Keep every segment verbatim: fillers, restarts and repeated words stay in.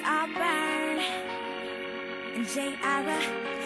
Auburn and J Ira.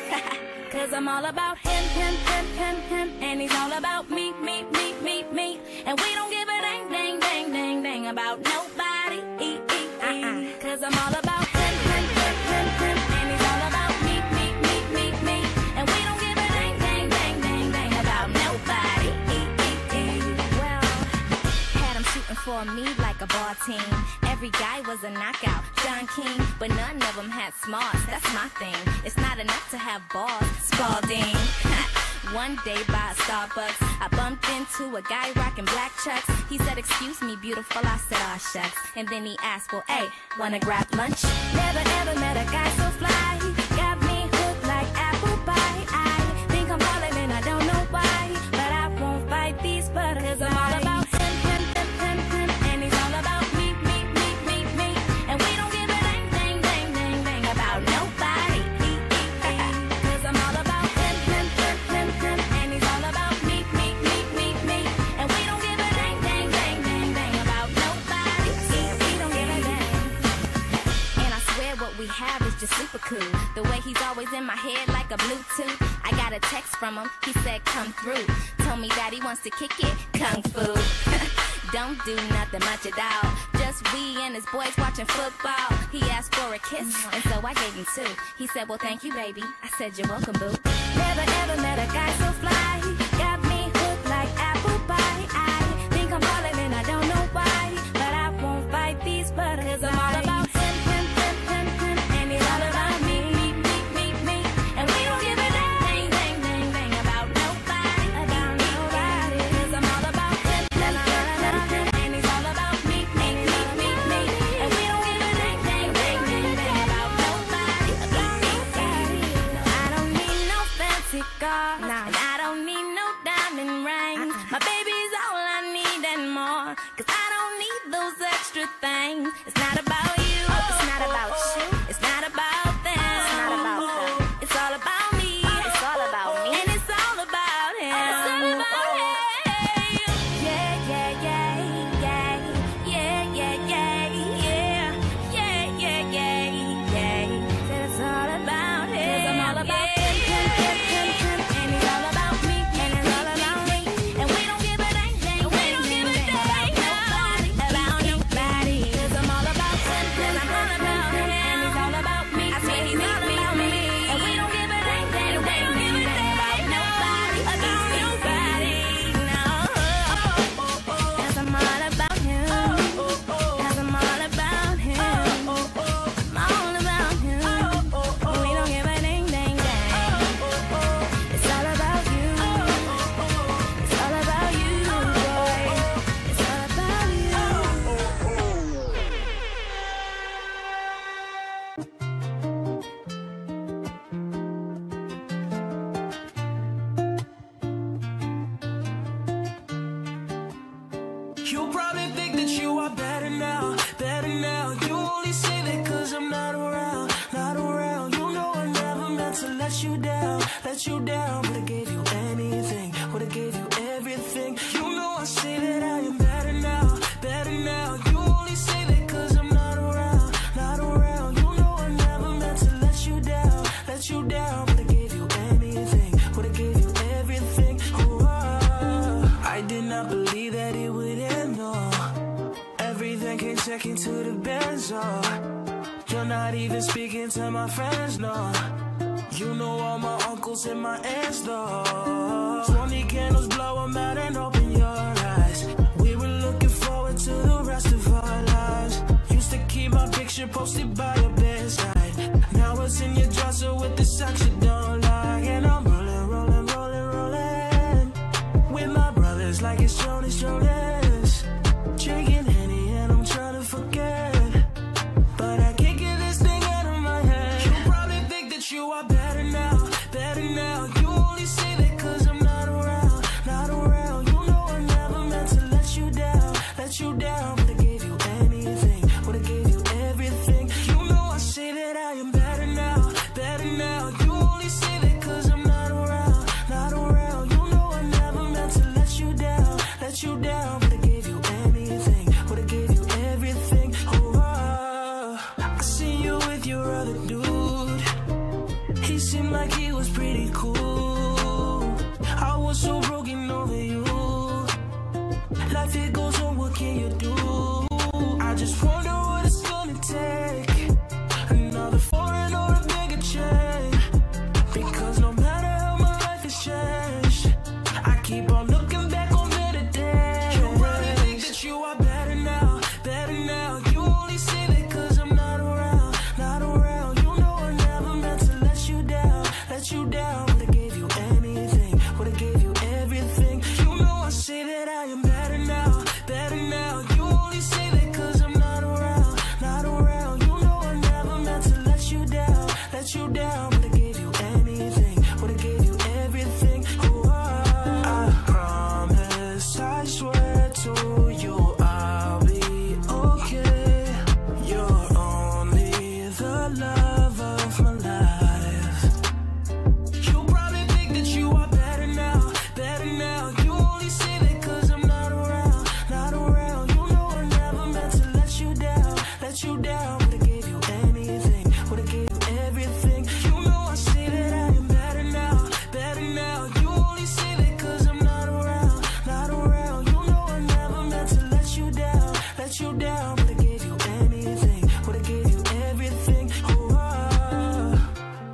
Cause I'm all about him, him, him, him, him, and he's all about me, me, me, me, me. And we don't give a dang, dang, dang, dang, dang about nobody. E, e, e. Cause I'm all about him, him, him, him, him, and he's all about me, me, me, me, me. And we don't give a dang, dang, dang, dang, dang about nobody. E, e, e. Well, had him shooting for me like a ball team. Every guy was a knockout, John King, but none of them had smarts. That's my thing. It's not enough to have balls, Spalding. One day by Starbucks, I bumped into a guy rocking black chucks. He said, "Excuse me, beautiful." I said, "Aw, shucks." And then he asked, "Well, hey, wanna grab lunch?" Never ever met a guy so fly. Got me hooked like apple pie. I think I'm falling and I don't know why, but I won't fight these butterflies. 'Cause I'm all about him, him, him, him, him, and he's all about me, me, me, me, me. And we don't give a dang, dang, dang, dang, dang about nobody. 'Cause I'm all about him, him, him, him, him, and he's all about me, me, me, me, me. And we don't give a dang, dang, dang, dang, dang about nobody. We don't give a dang. And I swear what we have is just super cool. The way he's always in my head like a Bluetooth. I got a text from him, he said come through. Told me that he wants to kick it, kung fu. Don't do nothing much at all. Just we and his boys watching football. He asked for a kiss, and so I gave him two. He said, "Well, thank you, baby." I said, "You're welcome, boo." Never ever met a guy so fly. Got me hooked like apple pie. I think I'm falling and I don't know why, but I won't fight these butterflies. 'Cause I'm all about him, him, him, him, him, and he's all about me, me, me, me, me. And we don't give a dang, dang, dang, dang, dang about nobody, about nobody. 'Cause I'm all about him, him, him, him, him, and he's all about me, me, me, me, me. And we don't give a dang, dang, dang, dang, dang about nobody, about nobody. No, I don't need no fancy car, and I don't need no diamond rings. My baby's all I need and more, 'cause I don't need those extra things. It's not about you, it's not about you, it's not about them, it's not about them. It's all about me, it's all about me, and it's all about him. It's all about him. Yeah, yeah, yeah, yeah, yeah, yeah, yeah, yeah, yeah, yeah, yeah, yeah. Said it's all about him. 'Cause I'm all about him, him, him, him, him, and he's all about me, and it's all about me. And we don't give a dang, dang, we don't give a dang about nobody, about nobody. 'Cause I'm all about him, him, I'm all about him, and he's all about me. I swear he's all about me. And we don't give a dang, dang, we don't give a dang about nobody, about nobody. No. 'Cause I'm all about him. 'Cause I'm all about him. I'm all about him. And we don't give a dang, dang, dang. It's all about you. It's all about you, boy. It's all about you. You probably think that you are better now, better now. You only say that 'cause I'm not around, not around. You know I never meant to let you down, let you down. Would've gave you anything, would've gave you everything. You know I say that I am better now, better now. You only say that 'cause I'm not around, not around. You know I never meant to let you down, let you down. Would've gave you anything, would've gave you everything. Oh, I did not believe that it would end, no. Everything came second to the Benz, oh. You're not even speaking to my friends, no. You know all my uncles and my aunts, though. Twenty candles, blow 'em out and open your eyes. We were looking forward to the rest of our lives. Used to keep my picture posted by your bedside. Now it's in your dresser with the socks you don't like. And I'm rolling, rolling, rolling, rolling with my brothers like it's Jonas, Jonas. Drinking Henny and I'm trying to forget, but I can't get this thing out of my head. You probably think that you are better now, better now. You only say that 'cause I'm not around, not around. You know life it goes on, what can you do? I just wonder what it's gonna take. Another foreign or a bigger change. Because no matter how my life has changed, I keep on looking back on better days. You probably think that you are better now, better now. You only say that cause I'm not around, not around. You know I never meant to let you down, let you down. Would've gave you anything, would've gave you everything. You know I say that I am better now, better now. You only say that cause I'm not around, not around. You know I never meant to let you down, let you down. Would've gave you anything, would've gave you everything. Oh, I promise, I swear to you I'll be okay. You're only the love of my life. You probably think that you are better now, better now. You only say that cause I'm not around, not around. You know I never meant to let you down, let you down. Would've gave you anything, would've gave you everything. You know I say that I am better now, better now. You only say that cause I'm not around, not around. You know I never meant to let you down, let you down. Would've gave you anything, would've gave you everything. Oh, ah.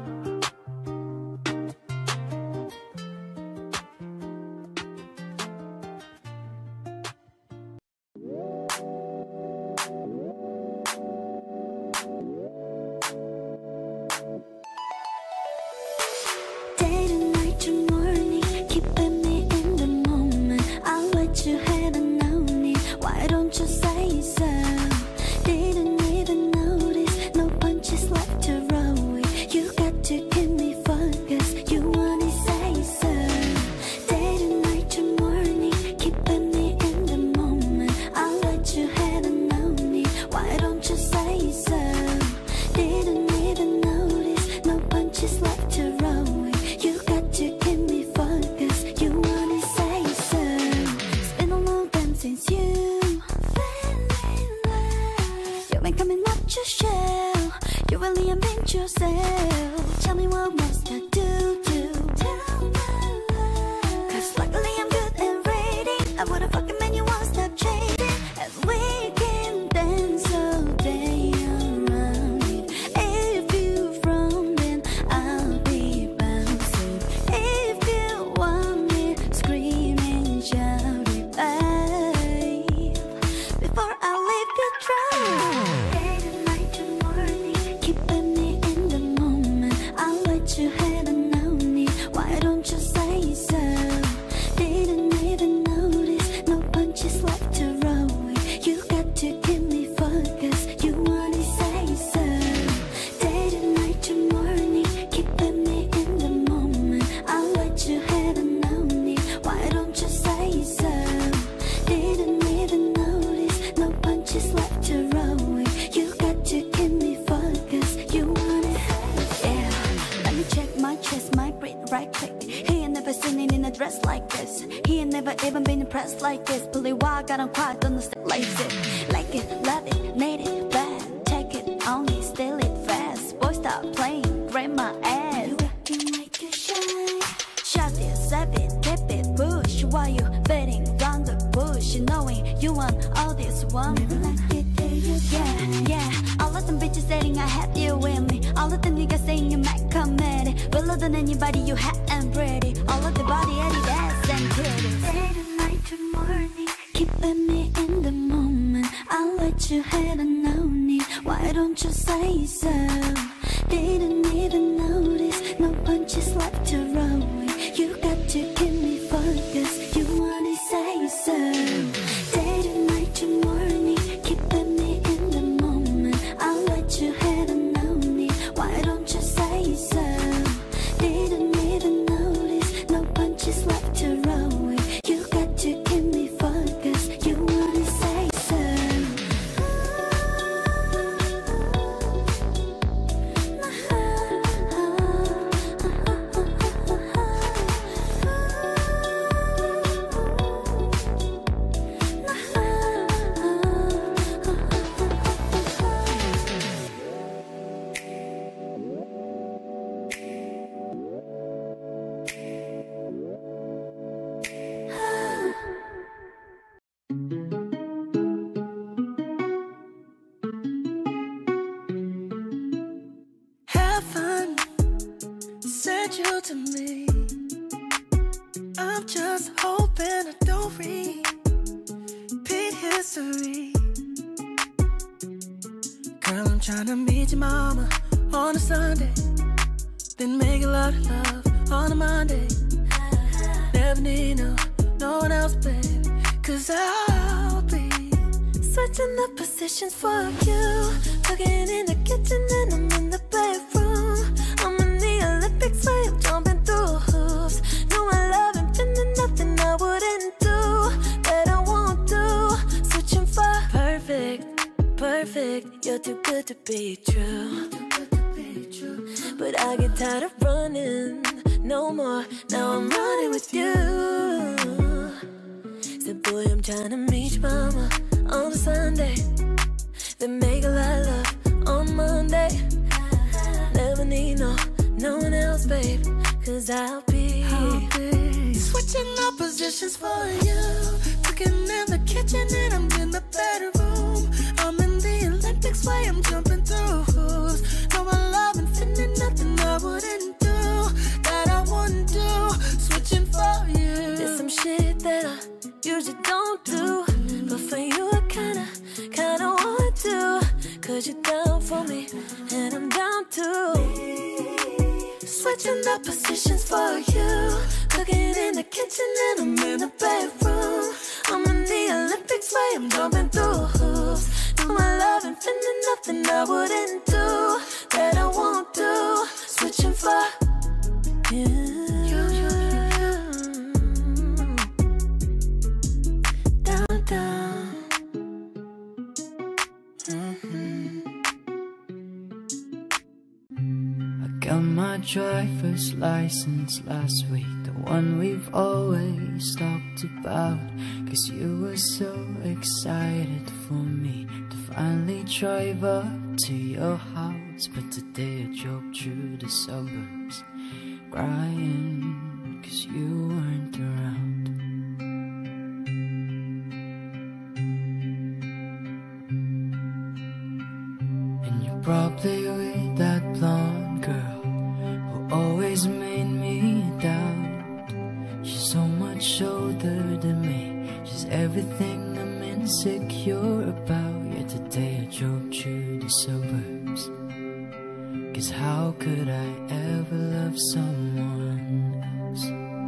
Day to night to morning, keeping me in the moment. I'll let you hadn't known it. Why don't you say so? Didn't even notice, no punches left to roll with. You got to keep me focused, you wanna say so. Day to night to morning, keeping me in the moment. I'll let you hadn't known it. Why don't you say so? Didn't even notice, no punches left to roll with. You got to keep me focused, you wanna say so. It's been a long time since you fell in love. You've been coming up your shell, you really admit yourself. Tell me what must I do to tell my love? Cause luckily I'm good at reading. I would've fucking made you want to stop trading. As we can dance all day around it. If you from then I'll be bouncing. If you want me, scream and shout it, babe, before I leave you dry. Day to night to morning, keeping me in the moment. I'll let you hadn't known it. Why don't you say so? Didn't even notice, no punches left to roll with. You got to keep me focused, you wanna say so. Day to night to morning, keeping me in the moment. I'll let you hadn't known it. Why don't you say so? Didn't even notice, no punches left to roll with. You got to keep me focused, you wanna yeah. Let me check my chest, my breath, right click. He ain't never seen it in a dress like this. He ain't never even been impressed like this. Believe why I got him quiet on the step like this. Like it, love it, need it, bad. Take it, own it, steal it fast. Boy, stop playing, grab my ass. You acting like you shy. Shout it, zap it, tap it, push. Why you betting round the bush? Knowing you want all this one. Never like it till you yeah, yeah. All of them bitches saying I have you with me. All of the niggas saying you might come at it. Realer than anybody you had and ready. All of the body, Adidas and titties. Day to night to morning, keeping me in the moment. I'll let you hadn't known it. Why don't you say so? Didn't even notice, no punches left to roll with. You got to keep me focused, you wanna say so. Day to night to morning, keeping me in the moment. I'll let you hadn't known it. Why don't you say so? Didn't even notice, no punches left to roll with. You got to keep me focused, you wanna say so. to me. I'm just hoping I don't repeat history. Girl, I'm trying to meet your mama on a Sunday, then make a lot of love on a Monday. Never need no, no one else, babe, cause I'll be switching the positions for you. Cooking in the kitchen and I'm in the bedroom. I'm in the Olympics where I'm jumping through hoops. No, I love him, feeling nothing I wouldn't do, that I won't do. Switching for perfect, perfect. You're too good to be true. But I get tired of running, no more. Now I'm running with you. Said, boy, I'm trying to meet your mama on a Sunday, then make a lot of love on Monday. Never need no, no one else, babe, cause I'll be, I'll be switching up positions for you. Cooking in the kitchen and I'm in the bedroom. I'm in the Olympics where I'm jumping through hoops. No, I love and feeling nothing I wouldn't do, that I wouldn't do. Switching for you. There's some shit that I usually don't do, but for you I kinda, kinda want to. Cause you're down for me, and I'm down too. Switching up positions for you. Cooking in the kitchen and I'm in the bedroom. I'm in the Olympics where I'm jumping through hoops. Do my love and feeling nothing I wouldn't do, that I won't do. Switching for you. You, you, you. Down, down. Got my driver's license last week, the one we've always talked about. Cause you were so excited for me to finally drive up to your house. But today I drove through the suburbs crying cause you weren't around. And you're probably with that blonde girl always made me doubt. She's so much older than me, she's everything I'm insecure about. Yet today I drove through the suburbs, cause how could I ever love someone else?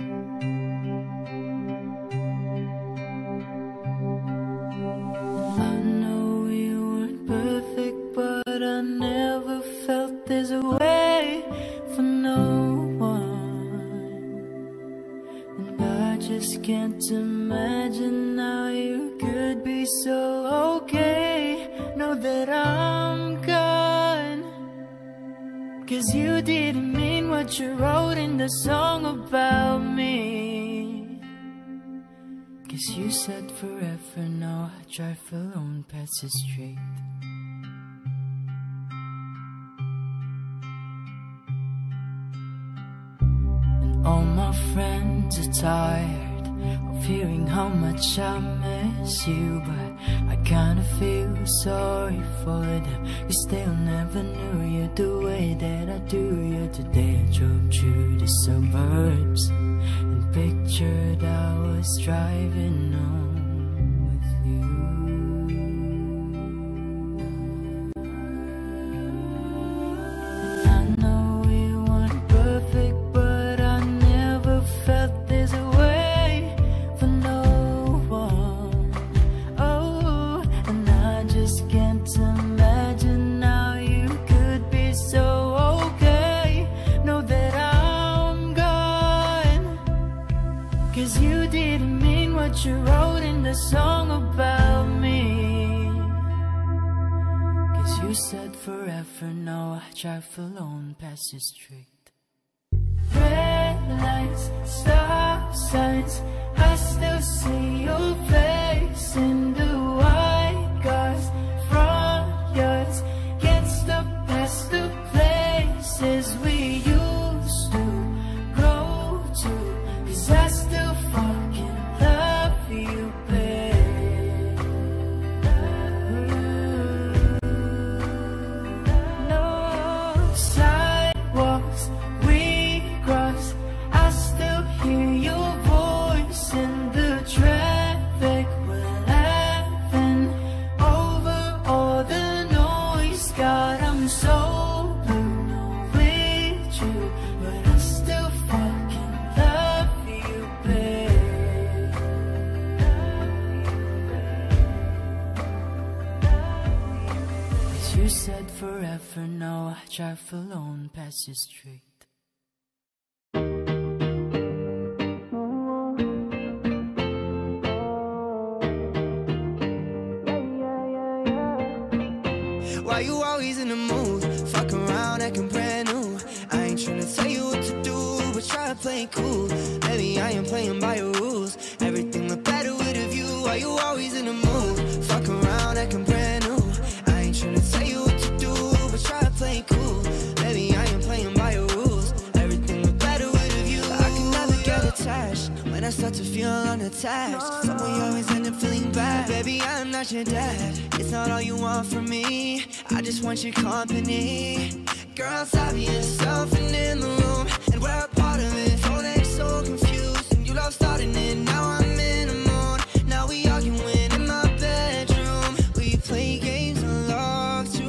I know we weren't perfect, but I never felt this way for no one. And I just can't imagine how you could be so okay. Know that I'm gone, cause you didn't mean what you wrote in the song about me. Cause you said forever, now I drive alone past the street. All my friends are tired of hearing how much I miss you, but I kinda feel sorry for them, cause they'll never knew you the way that I do you. Today I drove through the suburbs and pictured I was driving home with you. I know we weren't perfect, but felt this way for no one. Oh, and I just can't imagine how you could be so okay. Know that I'm gone, cause you didn't mean what you wrote in the song about me. Cause you said forever, now I drive alone past the street. Red lights, stop signs, I still see your face in the white cars, front yards. Can't stop past the places we used to go to, cause I still fucking love you, babe. No sidewalks we cross, You said forever, now I drive alone past your street. Why you always in the mood? Fuck around, acting brand new. I ain't tryna tell you what to do, but try to play it cool. Baby, I ain't playing by your rules. Everything look better with a view. Why you always in the mood? Fuck around, acting brand new. I ain't tryna tell you what to do, but try to play it cool. Baby, I ain't playing by your rules. Everything look better with a view. I can never get attached when I start to feel unattached. Someone you always end up feeling bad. Baby, I'm not your dad. It's not all you want from me. I just want your company. Girl, stop being yourself and in the room, and we're a part of it. Don't act so confused, and you love starting it. Now I'm in the mood. Now we arguing in my bedroom. We play games of love to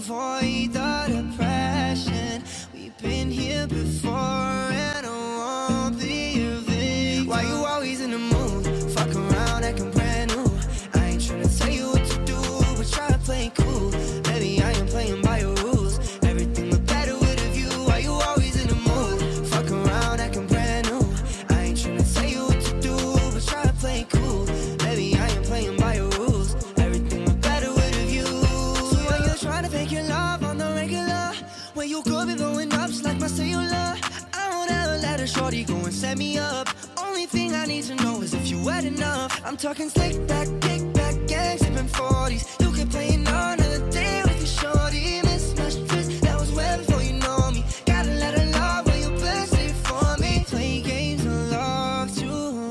avoid the depression. We've been here before, and I won't be a victim. Why you always in the mood? Fuck around, acting brand new. I ain't tryna tell you what to do, but try to play it cool. Baby, I ain't playing by your rules. Everything look better with a view. Why you always in the mood? Fuck around, acting brand new. I ain't tryna tell you what to do, but try to play it cool. Baby, I ain't playing by your rules. Everything look better with a view. So when you're trying to fake your love on the regular, when you could be blowing up just like my cellular, I won't ever let a shorty go and set me up. Only thing I need to know is if you wet enough. I'm talking slick back, kick back, gang, sipping forties. You can play another day with your shorty. Mismatched twist, that was way before you know me. Gotta let her love when you best it for me. Play games of love to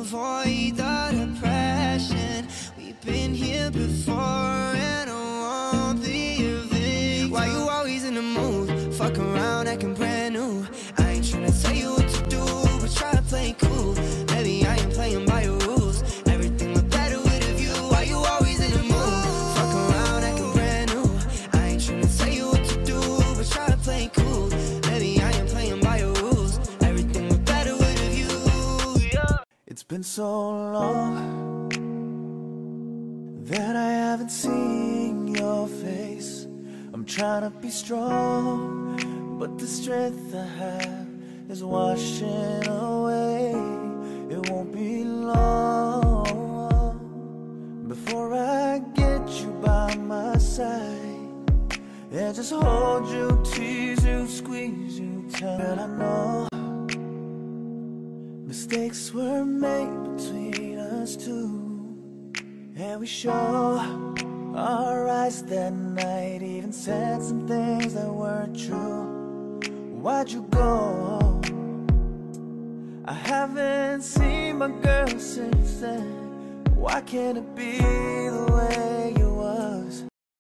avoid the depression. We've been here before, and I won't be a victim. Why you always in the mood? Fuck around, acting brand new. I ain't tryna tell you what to do, but try to play it cool. Baby, I ain't playing by your rules. Everything look better with a view. Why you always in the mood? Fuck around, acting brand new. I ain't tryna tell you what to do, but try to play it cool. Baby, I ain't playing by your rules. Everything look better with a view. Yeah. It's been so long that I haven't seen your face. I'm trying to be strong, but the strength I have is washing away. It won't be long before I get you by my side and just hold you, tease you, squeeze you tight. And I know mistakes were made between us two, and we show our eyes that night, even said some things that weren't true. Why'd you go? I haven't seen my girl since then. Why can't it be the way it was?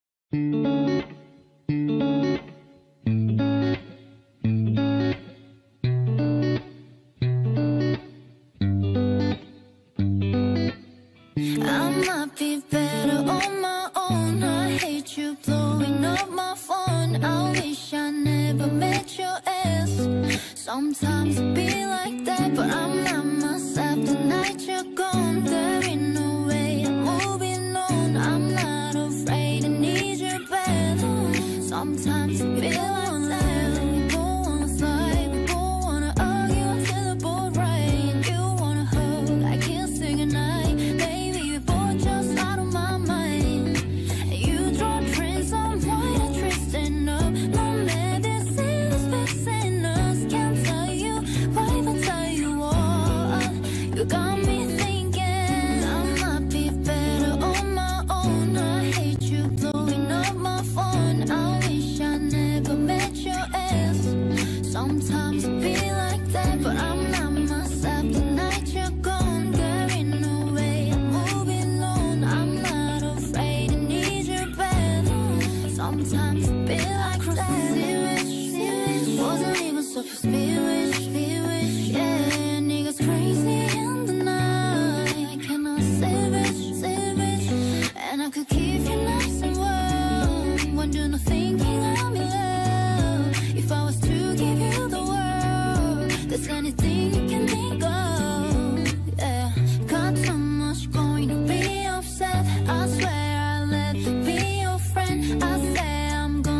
I might be better on my own. I hate you blowing up my phone. I wish I never met your ass. Sometimes it be like that, but I'm not myself the night you're gone. There ain't no way I'm moving on. I'm not afraid, I need your bed. Sometimes it feel like that. We both wanna fight, we both wanna argue until the boat rain. You wanna hug, I can't say goodnight. Baby, we both just out of my mind. You draw prints on white and twisting up. No medicine is fixing us. Can't tell you why, but tell you all. You got me thinking I might be better on my own. I hate you blowing up my phone. I wish I never met your ass. Sometimes it feel like that, but I'm not myself the night you're gone. There ain't no way I'm moving on. I'm not afraid, I need your bed. Sometimes it feel like that. Wasn't even supposed to be wish, be wish, yeah. Niggas crazy in the night. I cannot say rich, say rich, and I could keep you nice and warm. When you're not thinking I'm in love. If I was to give you the world, there's anything you can think of, yeah. Got so much going to be upset. I swear I'll let be your friend. I say I'm gonna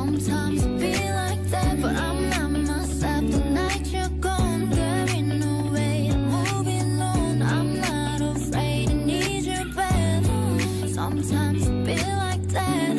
Sometimes I feel like that, but I'm not myself. The night you're gone, carrying away, I'm moving alone. I'm not afraid, I need you back. Sometimes I feel like that.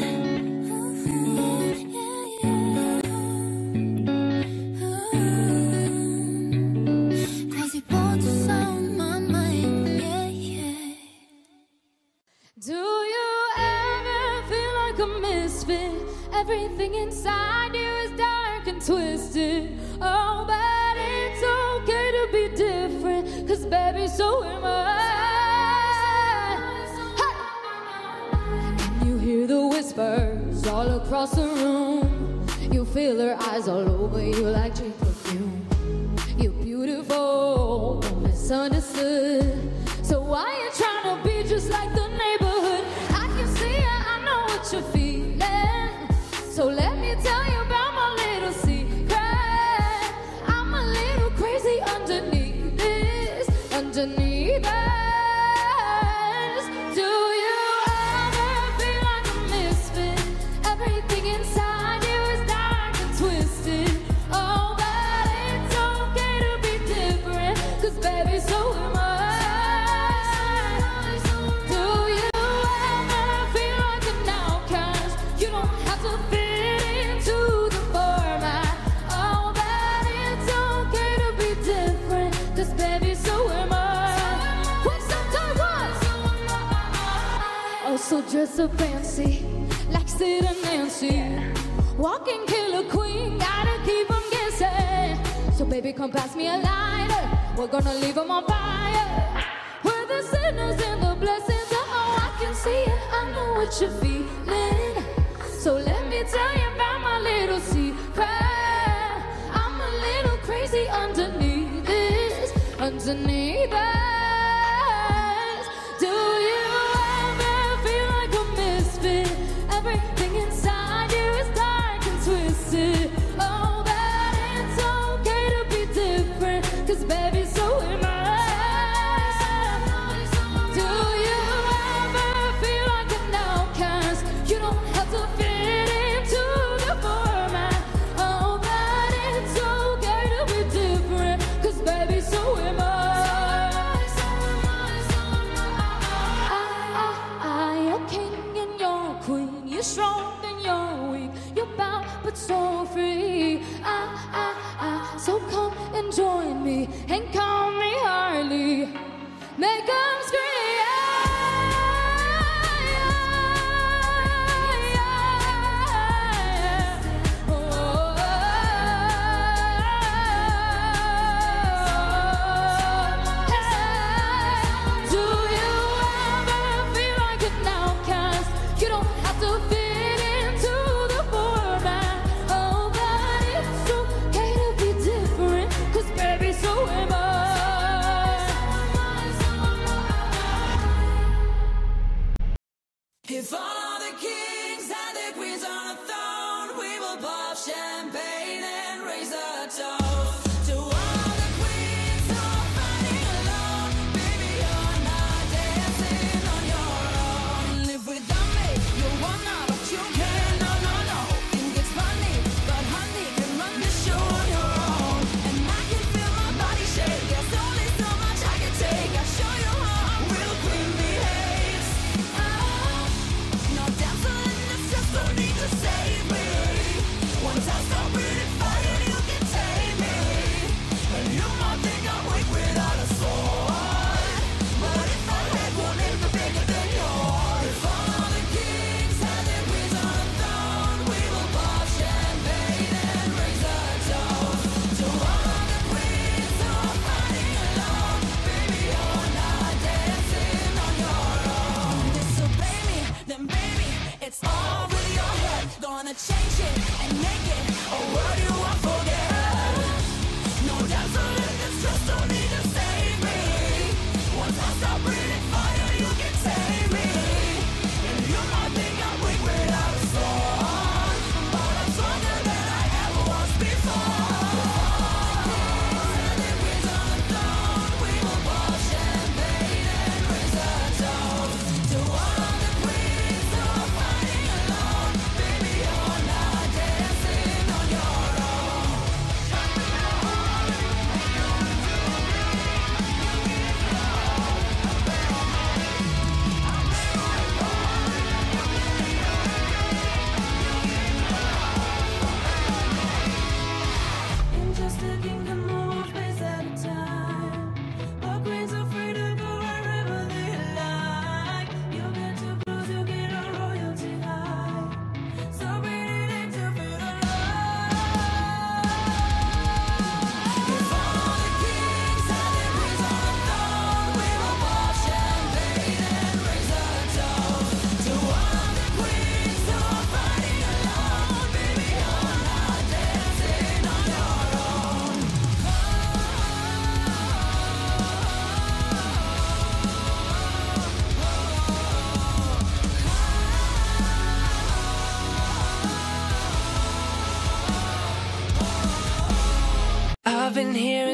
Cause you put this on my mind, yeah, yeah. Do you ever feel like a misfit? Everything inside you is dark and twisted. Oh, but it's okay to be different, cause baby, so am I. Hey! And you hear the whispers all across the room. You feel her eyes all over you like cheap perfume. You're beautiful, but misunderstood. So why you trying to be just like the neighborhood? I can see it, I know what you're feeling. So let me tell you about my little secret. I'm a little crazy underneath this, underneath this. Do you ever feel like a misfit? Everything inside you is dark and twisted. Oh, but it's okay to be different, cause baby, so am I. Do you ever feel like an outcast? You don't have to fit into the format. Oh, but it's okay to be different, cause baby, so am I. What's up, time what? Oh, so dress up fancy, like Sid and Nancy. Walking killer queen, gotta keep them guessing. So baby, come pass me a lighter, we're gonna leave them on fire. We're the sinners and the blessings, oh, I can see it, I know what you're feeling. So let me tell you about my little secret. I'm a little crazy underneath this, underneath this. Do you ever feel like a misfit? Everything inside you is dark and twisted. Oh, but it's okay to be different, cause baby, so am I. Do you ever feel like an outcast? You don't have to fit into the format. Oh, but it's okay to be different, cause baby, so am I. I, I, you're king and you're queen. You're strong and you're weak. You're bound but so free. I, I, I, so come and join me and call me Harley. Make 'em scream. If all the kings and the queens on a throne, we will pop champagne and raise a toast to all the queens who are fighting alone. Baby, you're not dancing on your own. Live without me, you're one out, but you can't. No, no, no. Think it's funny, but honey, can run the show on your own. And I can feel my body shake. There's only so much I can take. I'll show you how a real queen behaves. Oh, no damsel in distress, don't need to save me. Once I start breathing fire, you can tame me. And you might think I'm weak without a sword, but if I had one, it'd be bigger than yours. If all the kings and their queens on a throne, we will pop champagne and raise a toast to all the queens who are fighting alone. Baby, you're not dancing on your own. Disobey me, then baby, it's all with your head. Gonna change it and make it a word you won't forget. No damsel in distress, don't need to save me. Once I start breathing fire, you can tame me. And you might think I'm weak without a sword, but I'm stronger than I ever was before. And the queens on the throne, we will pop champagne and raise a toast to all the queens who are fighting alone. Baby, you're not dancing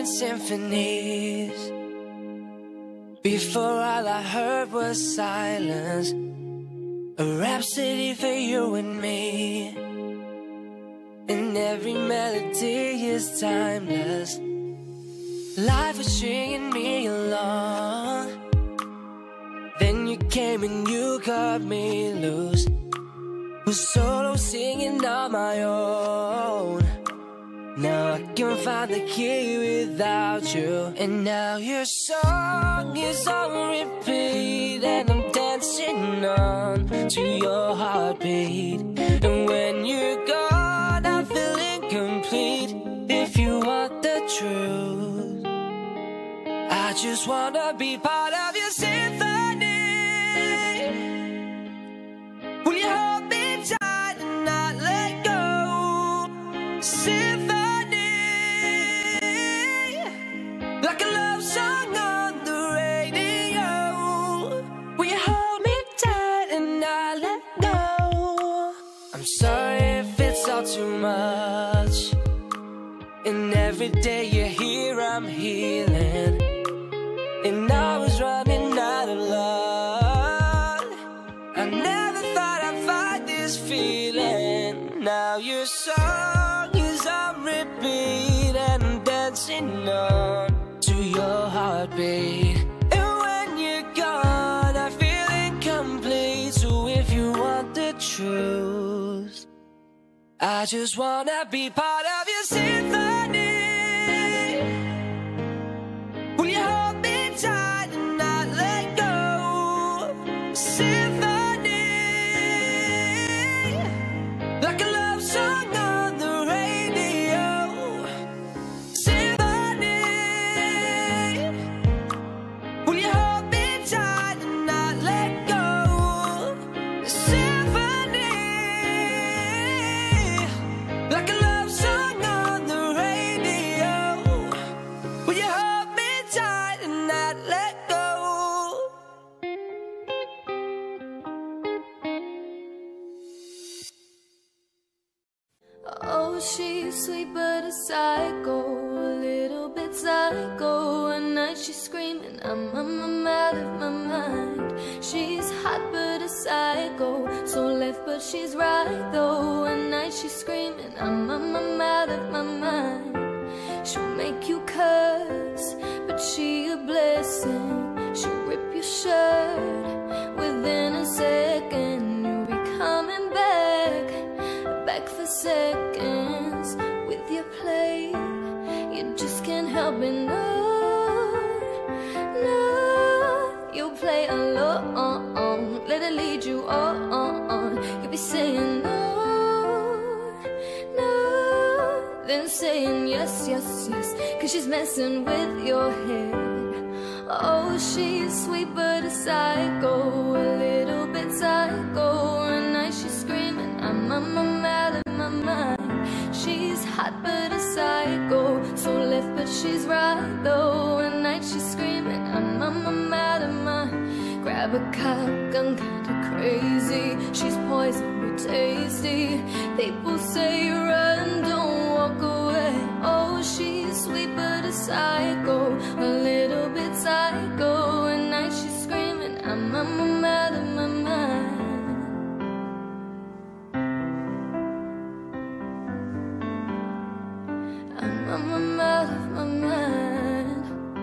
symphonies. Before all I heard was silence, a rhapsody for you and me. And every melody is timeless. Life was stringing me along. Then you came and you cut me loose. Was solo singing on my own. Now I can't find the key without you. And now your song is on repeat, and I'm dancing on to your heartbeat. And when you're gone, I feel incomplete. If you want the truth, I just wanna be part of your symphony. Will you hold me tight and not let go? Symphony, like a love song on the radio. Will you hold me tight and not let go? I'm sorry if it's all too much. And every day you're here, I'm healing. And I was running out of love. I never thought I'd find this feeling. Now your song is on repeat, and I'm dancing on to your heartbeat. And when you're gone, I feel incomplete. So if you want the truth, I just wanna be part of your symphony. Will you hold me tight and not let go? Symphony, like a love song on the radio. Symphony, will you hold me tight and not let go? Symphony, like a love song on the radio. Will you hold me tight and not let go? Oh, she's sweet but a psycho, a little bit psycho. At night she's screaming, I'm, I'm, I'm out of my mind. She's hot but a psycho, so left but she's right though. At night she's screaming, I'm, I'm, I'm out of my mind. She'll make you curse, but she a blessing. She'll rip your shirt within a second. You'll be coming back, back for seconds with your play. You just can't help it, no, no. You'll play alone, let it lead you on. You'll be saying no, no, then saying yes, yes, yes, cause she's messing with your head. Oh, she's sweet but a psycho, a little bit psycho. At night she's screaming, I'm, I'm, I'm out of my mind. She's hot but a psycho, so left but she's right though. At night she's screaming, I'm, I'm, I'm out of my. Grab a cop gun, kinda crazy. She's poison but tasty. People say run, don't walk away. Oh, she's sweet but a psycho, a little bit psycho. At night she's screaming, I'm, I'm, I'm out of my mind. I'm, I'm, I'm out of my mind.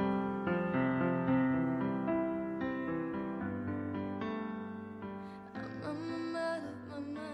I'm, I'm, I'm out of my mind.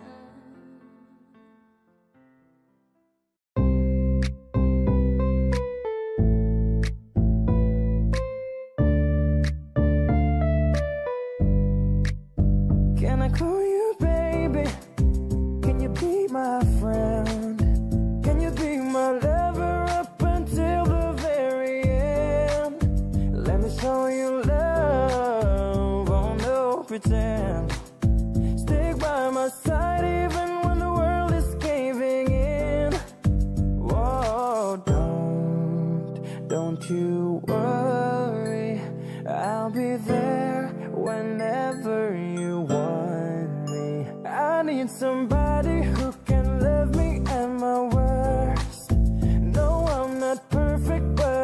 Can I call you baby? Can you be my friend? Can you be my lover up until the very end? Let me show you love, oh no pretend. Stick by my side even when the world is caving in. Whoa, don't, don't you worry, I'll be there whenever you want me. I need somebody who can love me at my worst. No, I'm not perfect, but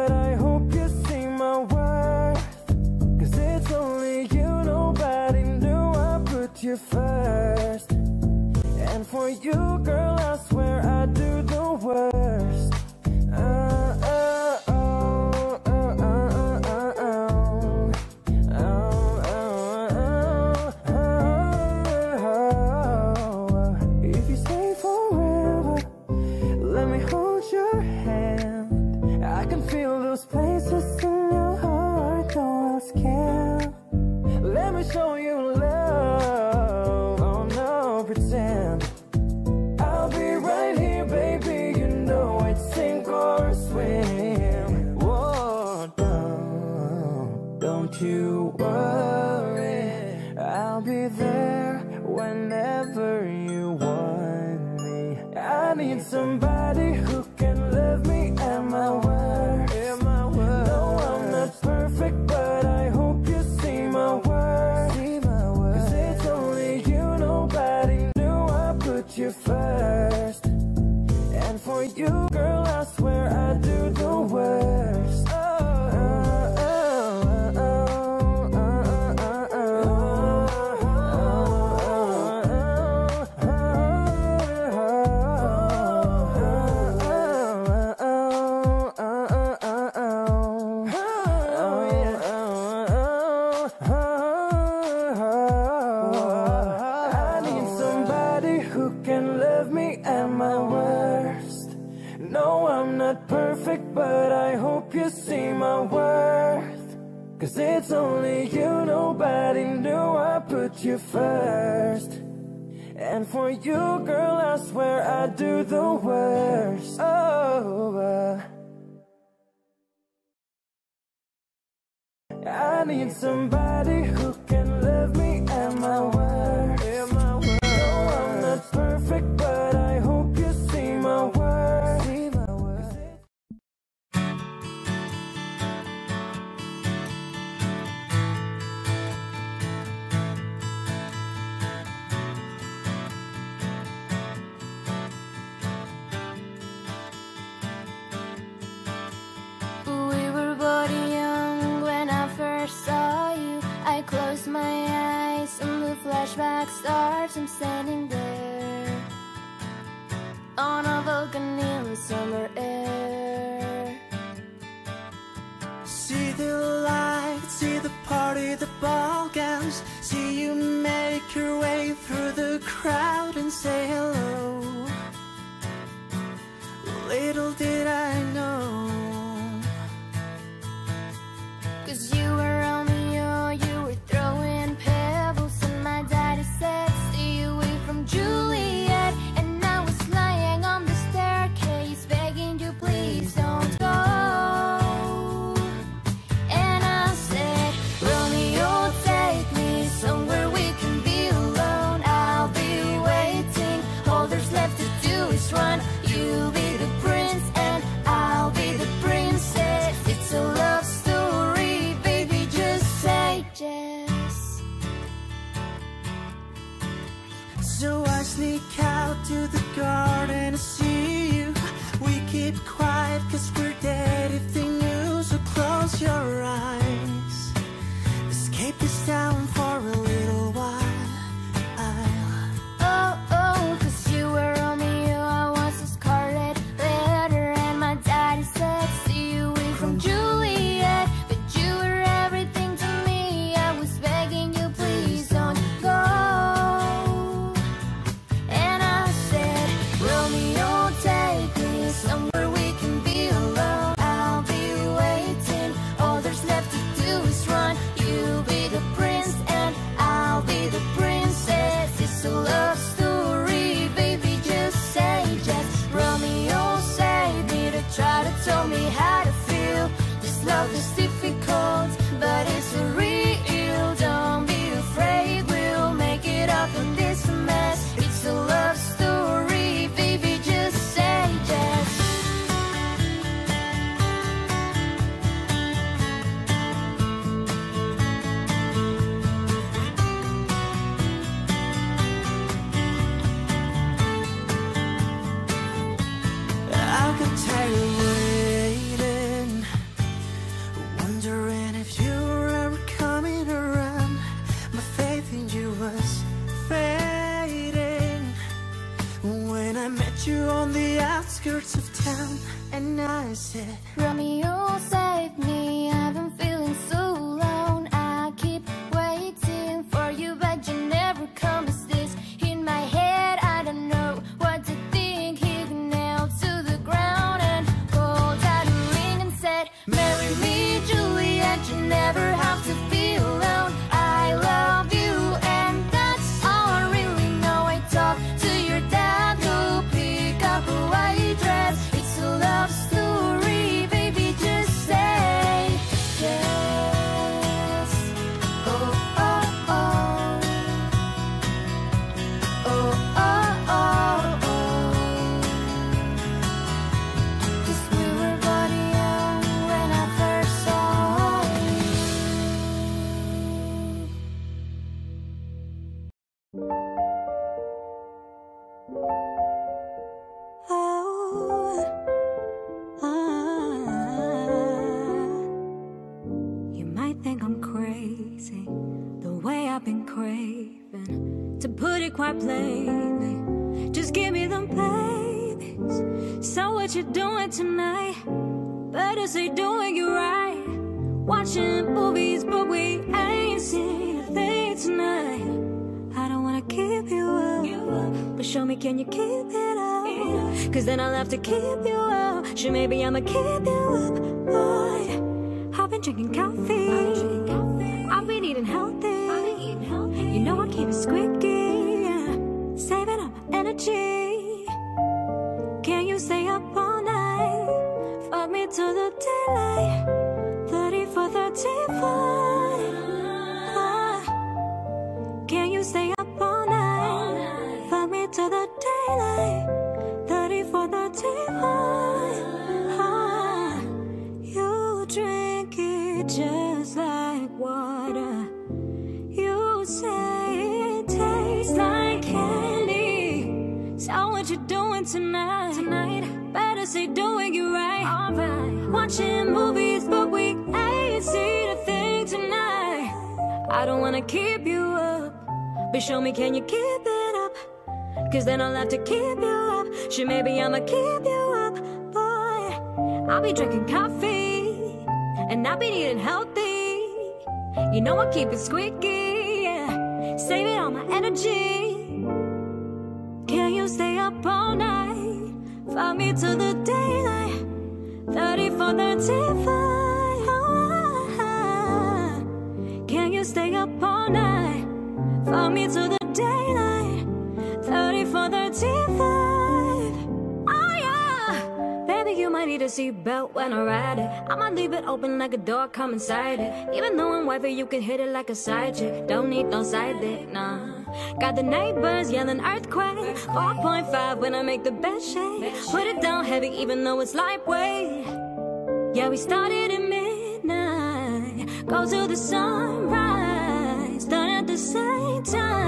worry, I'll be there whenever you want me. I need somebody who can love me at my word. No, I'm not perfect, but I hope you see my worth. Cause it's only you, nobody knew I put you first. And for you, girl, I swear I do the worst. Oh, oh, oh, oh, oh, I need somebody who can love me at my worst. No, I'm not perfect, but I hope you see my worth. Cause it's only you, nobody knew I put you first. And for you, girl, I swear I do the worst. Oh, uh, I need somebody who can love me at my word. No, I'm not perfect, but I hope you see my worth. We were both young when I first saw you. I closed my eyes and the flashback starts. I'm standing there on a balcony in summer air. See the lights, see the party, the ball gowns. See you make your way through the crowd and say hello. Little did I know. Cause you were Romeo, you were throwing pebbles, and my daddy said stay away from Juliet. And I was lying on the staircase begging you please don't go. And I said, Romeo, take me somewhere we can be alone. I'll be waiting, all there's left to do is run. You'll be the prince and I'll be the princess. It's a love story, baby, just say yes. So I sneak out to the garden to see you. We keep quiet cause we're dead if they knew. So close your eyes, escape this town for a little while. Oh, oh, cause you were Romeo, I was a scarlet letter. And my daddy said stay away from Juliet. But you were everything to me, I was begging you please don't go. And I said, Romeo, take me somewhere we can be alone. I'll be waiting, all there's left to do is run. You'll be the prince and I'll be the princess. It's a love story, baby, just say yes. Romeo, save me to try to tell me how to feel. This love is difficult, but it's real. Don't be afraid, we'll make it up in this mess. It's a love story, baby, just say yes. I could tell you waiting, wondering if you were ever coming around. My faith in you was fading when I met you on the outskirts of town. And I said, Romeo, save me, I've been feeling so alone. I keep waiting for you, but you never come. Is this in my head? I don't know what to think. He nailed to the ground and pulled out a ring and said, marry me, Juliet, you never have to be alone. I love you and that's all I really know. I talk to your dad, go pick up a white dress. It's a love story, baby, just say it quite plainly. Just give me them babies. So what you doing tonight? Better say doing you right. Watching movies, but we ain't seen a thing tonight. I don't wanna keep you up, but show me, can you keep it up? Cause then I'll have to keep you up. Sure, maybe I'ma keep you up, boy. I've been drinking coffee, I've been eating healthy. You know I keep it squeaky, saving up my energy. Can you stay up all night? Fuck me to the daylight. Thirty for thirty-five. Can you stay up all night? Fuck me to the daylight. Thirty for thirty-five. You drink it just like water. You say it tastes like candy. So what you doing tonight? Tonight, better say doing you right. Alright, watching movies, but we ain't seen a thing tonight. I don't wanna keep you up, but show me, can you keep it up? Cause then I'll have to keep you up. Sure, maybe I'ma keep you up, boy. I'll be drinking coffee, and I'll be eating healthy. You know I keep it squeaky, yeah. Saving all my energy. Can you stay up all night? Fuck me to the daylight. Thirty for thirty-five. Can you stay up all night? Fuck me to the daylight. Thirty for thirty-five. Oh yeah. Baby, you might need a seatbelt when I ride it. I might leave it open like a door, come inside it. Even though I'm wifey, you can hit it like a side chick. Don't need no side dick, nah. Got the neighbors yelling earthquake. four point five when I make the bed shake. Put it down heavy even though it's lightweight. Yeah, we started at midnight, go to the sunrise, done at the same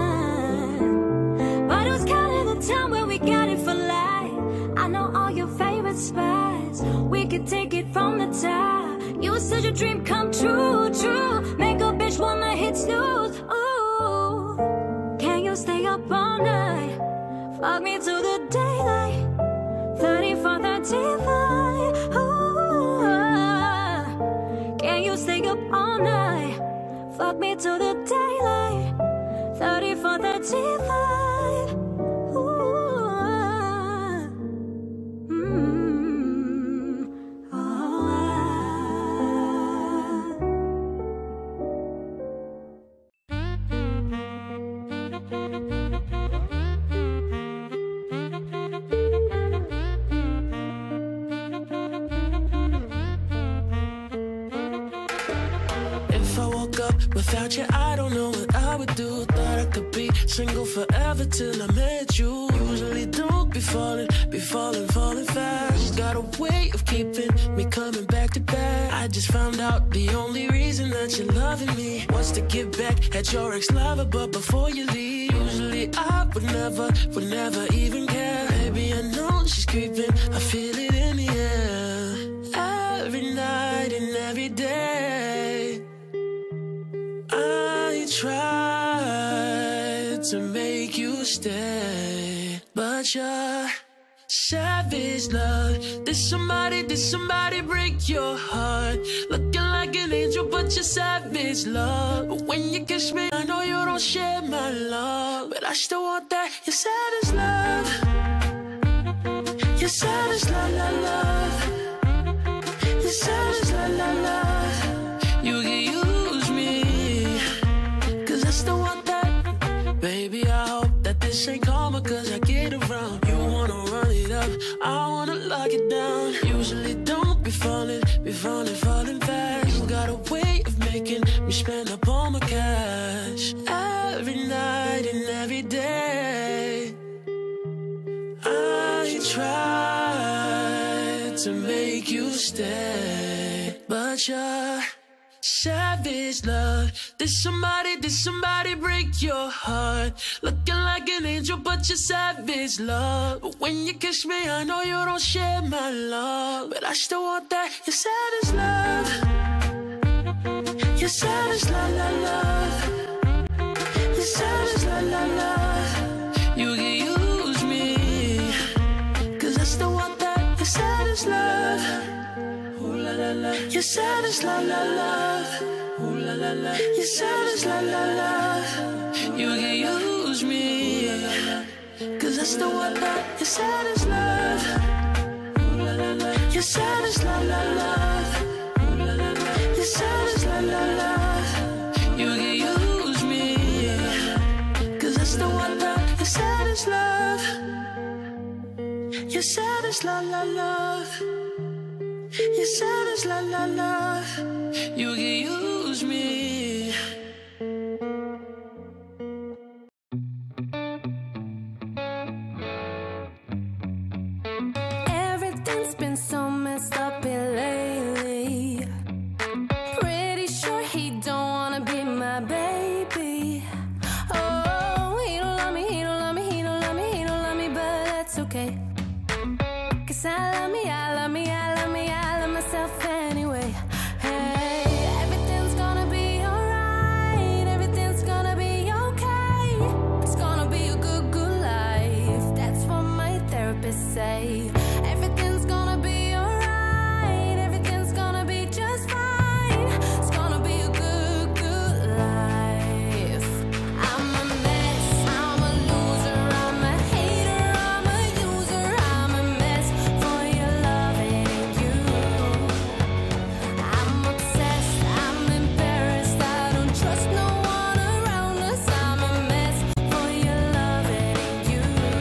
time. But it was kind of the time where we got it for life. I know all your favorite spots, we could take it from the top. You were such a dream come true, true. Make a bitch wanna hit snooze, ooh. Can you stay up all night? Fuck me to the daylight. Thirty for thirty-five, ooh. Can you stay up all night? Fuck me to the daylight. Thirty for thirty-five. Ooh. Mm. Oh. Without you, I don't know what I would do. Thought I could be single forever till I met you. Usually don't be falling, be falling, falling fast. Got a way of keeping me coming back to back. I just found out the only reason that you're loving me was to get back at your ex-lover. But before you leave, usually I would never, would never even care. Baby, I know she's creeping, I feel it in the air. Every night and every day I tried to make you stay, but you're savage, love. Did somebody, did somebody break your heart? Looking like an angel, but you're savage, love. But when you kiss me, I know you don't share my love, but I still want that. You're savage, love. You're savage, love, love, love. You're savage, love, love, love. You can use me, cause I still want that. Baby, I hope that this ain't karma, cause I get around. You wanna run it up, I wanna lock it down. Usually don't be falling, be falling, falling fast. You got a way of making me spend up all my cash. Every night and every day I tried to make you stay, but you're savage, love. Did somebody, did somebody break your heart? Looking like an angel, but you're savage, love. But when you kiss me, I know you don't share my love, but I still want that. You're savage, love. You're savage, love, love, love. You're savage, love, love, love. is love. Ooh la la la. You said it's la la love. Ooh la la la. You said it's la la love. You can use me, cause that's the one that you said is love. Ooh la la la. You said it's la la love. Ooh la la la. You said it's la la love. You can use me, cause that's the one that you said is love. You said it's la la love. You said it's la la love. You can use me. Everything's been so messed up here lately. Pretty sure he don't wanna be my baby. Oh, he don't love me, he don't love me, he don't love me, he don't love me, but that's okay. Cause I love me, I love me, I love me, I love myself anyway. Hey, everything's gonna be alright, everything's gonna be okay. It's gonna be a good, good life. That's what my therapist say. Everything's gonna be alright, everything's gonna be just fine. It's gonna be a good, good life. I'm a mess, I'm a loser, I'm a hater, I'm a user, I'm a mess for your loving you. I'm obsessed, I'm embarrassed, I don't trust no one around us. I'm a mess for your loving you.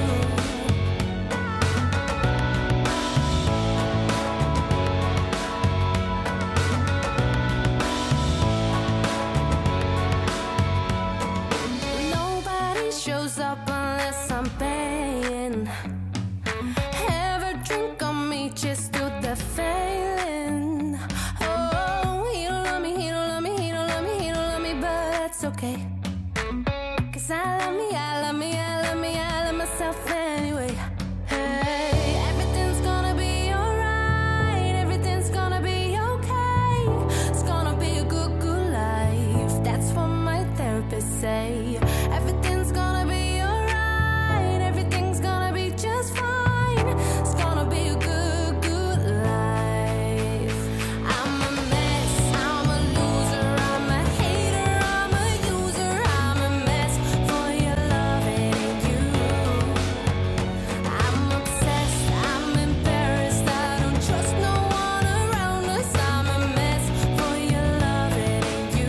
Nobody shows up unless I'm paying. Ever drink on me just to the failing. Oh, he don't love me, he don't love me, he don't love me, he don't love me, but that's okay. Cause I love me, I love me, I love me, I love myself anyway. Hey, everything's gonna be alright, everything's gonna be okay. It's gonna be a good, good life. That's what my therapist say. Everything's gonna be alright, everything's gonna be just fine. It's gonna be a good, good life. I'm a mess, I'm a loser, I'm a hater, I'm a user, I'm a mess for your loving you. I'm obsessed, I'm embarrassed, I don't trust no one around us. I'm a mess for your loving you.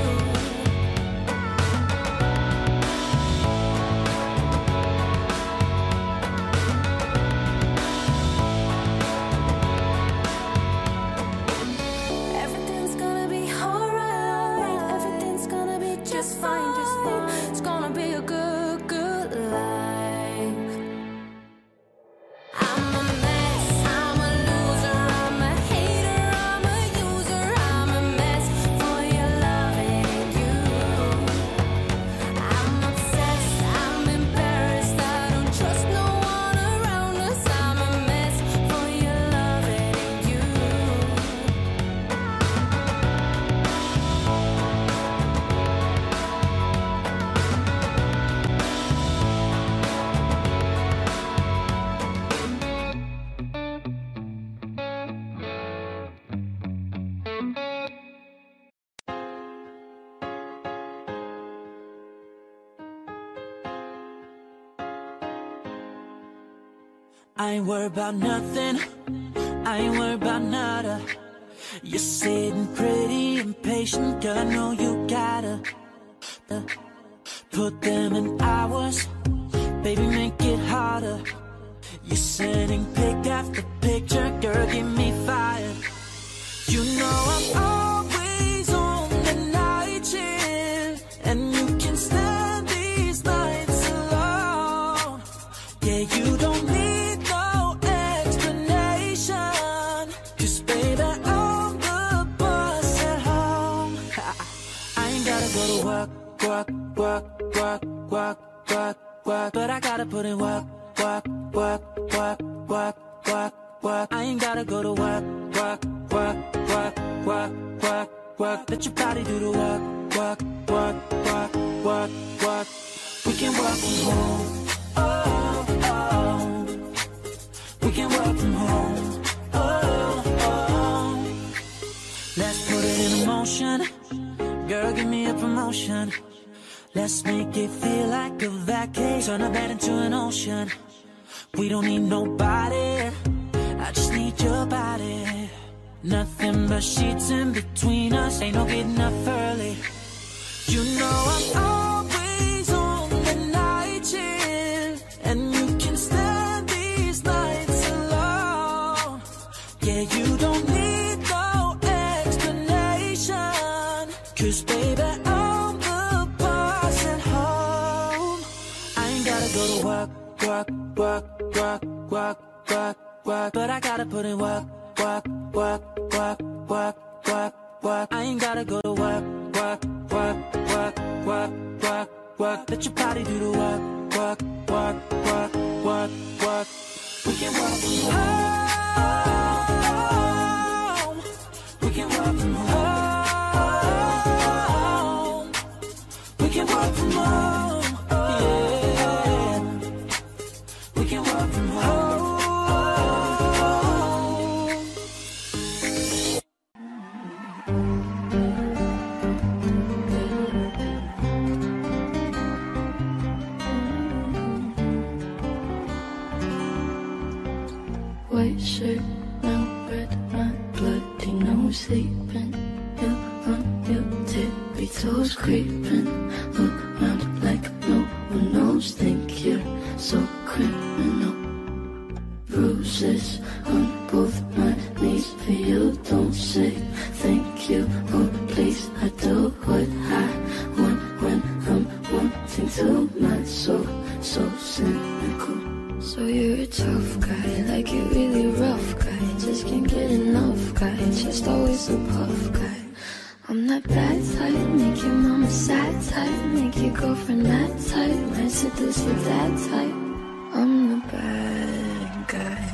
Everything's gonna be alright, everything's gonna be just fine, just fine. It's gonna be a good, good life. I'm a mess, I'm a loser, I'm a hater, I'm a user, I'm a mess for your loving you. I'm obsessed, I'm embarrassed, I don't trust no one around us. I'm a mess for your loving you. I ain't worried about nothing, I ain't worried about nada. You're sitting pretty impatient, girl, I know you gotta uh, put them in hours, baby, make it harder. You're sending pic after picture, girl, get me fired. You know I'm always on the night shift, and you can stand these nights alone. Yeah, you don't need no explanation, 'cause baby, I'm the boss at home. I ain't gotta go to work, work, work, work, work, work, work, but I gotta put in work, work, work, work, work, work, work. I ain't gotta go to work, work, work, work, work, work, work. Let your body do the work, work, work, work, work, work. We can work from home, oh, oh. We can work from home, oh, motion. Girl, give me a promotion. Let's make it feel like a vacation. Turn a bed into an ocean. We don't need nobody, I just need your body. Nothing but sheets in between us, ain't no getting up early. You know I'm always on the night shift, and you can stand these nights alone. Yeah, you don't need no explanation, 'cause baby, I'm the boss at home. I ain't gotta go to work, work, work, work, work, work, work, but I gotta put in work, work, work, work, work, work, work. I ain't gotta go to work, work, work, work, work, work, work. Let your body do the work, work, work, work, work, work. We can work from home. We can work from home. We can work from home. Yeah. We can work from home. White shirt, now red, my bloody nose sleeping. You on your tippy toes creeping around like no one knows. Think you're so criminal. Bruises on both my knees for you. Don't say thank you, oh please. I do what I want when I'm wanting to. My soul so cynical. So you're a tough guy, like you're really rough guy. Just can't get enough guy, just always a puff guy. I'm that bad type, make your mama sad type, make your girlfriend that type, might seduce your dad type. I'm the bad guy.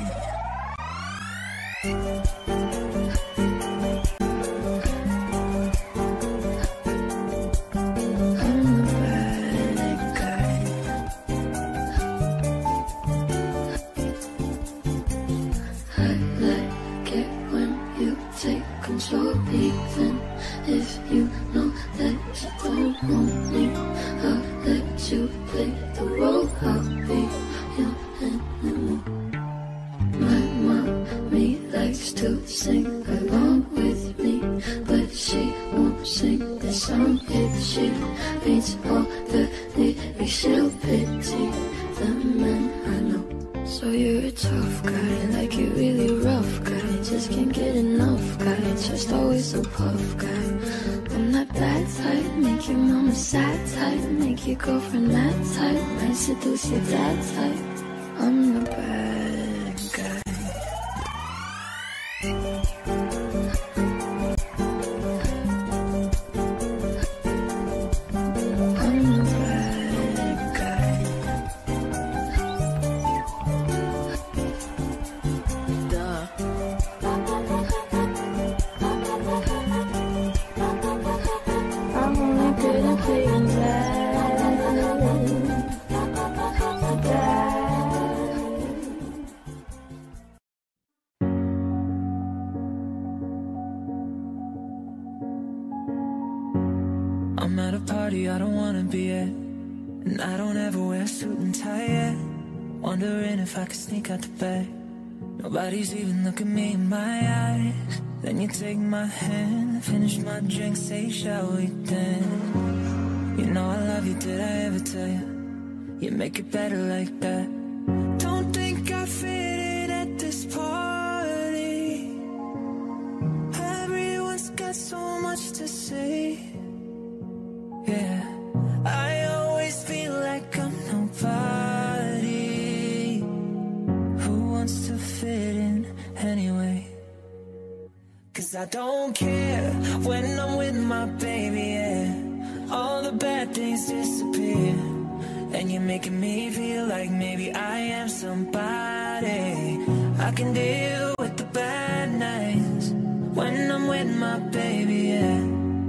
So even if you know that you don't want me, I'll let you play the role. I'll be your animal. My mommy likes to sing along with me, but she won't sing the song if she reads all the lyrics. She'll pity the men I know. So you're a tough guy, like you're really rough guy. Just can't get enough guy, just always a puff guy. I'm that bad type, make your mama sad type, make your girlfriend that type, might seduce your dad type. I'm the bad guy. I'm at a party I don't wanna be at, and I don't ever wear a suit and tie yet. Wondering if I could sneak out the back. Nobody's even looking me in my eyes. Then you take my hand, finish my drink, say shall we dance? You know I love you, did I ever tell you? You make it better like that. Don't think I fit in at this party. Everyone's got so much to say. Yeah, I always feel like I'm nobody. Who wants to fit in anyway? 'Cause I don't care when I'm with my baby, yeah. All the bad things disappear, and you're making me feel like maybe I am somebody. I can deal with the bad nights when I'm with my baby, yeah.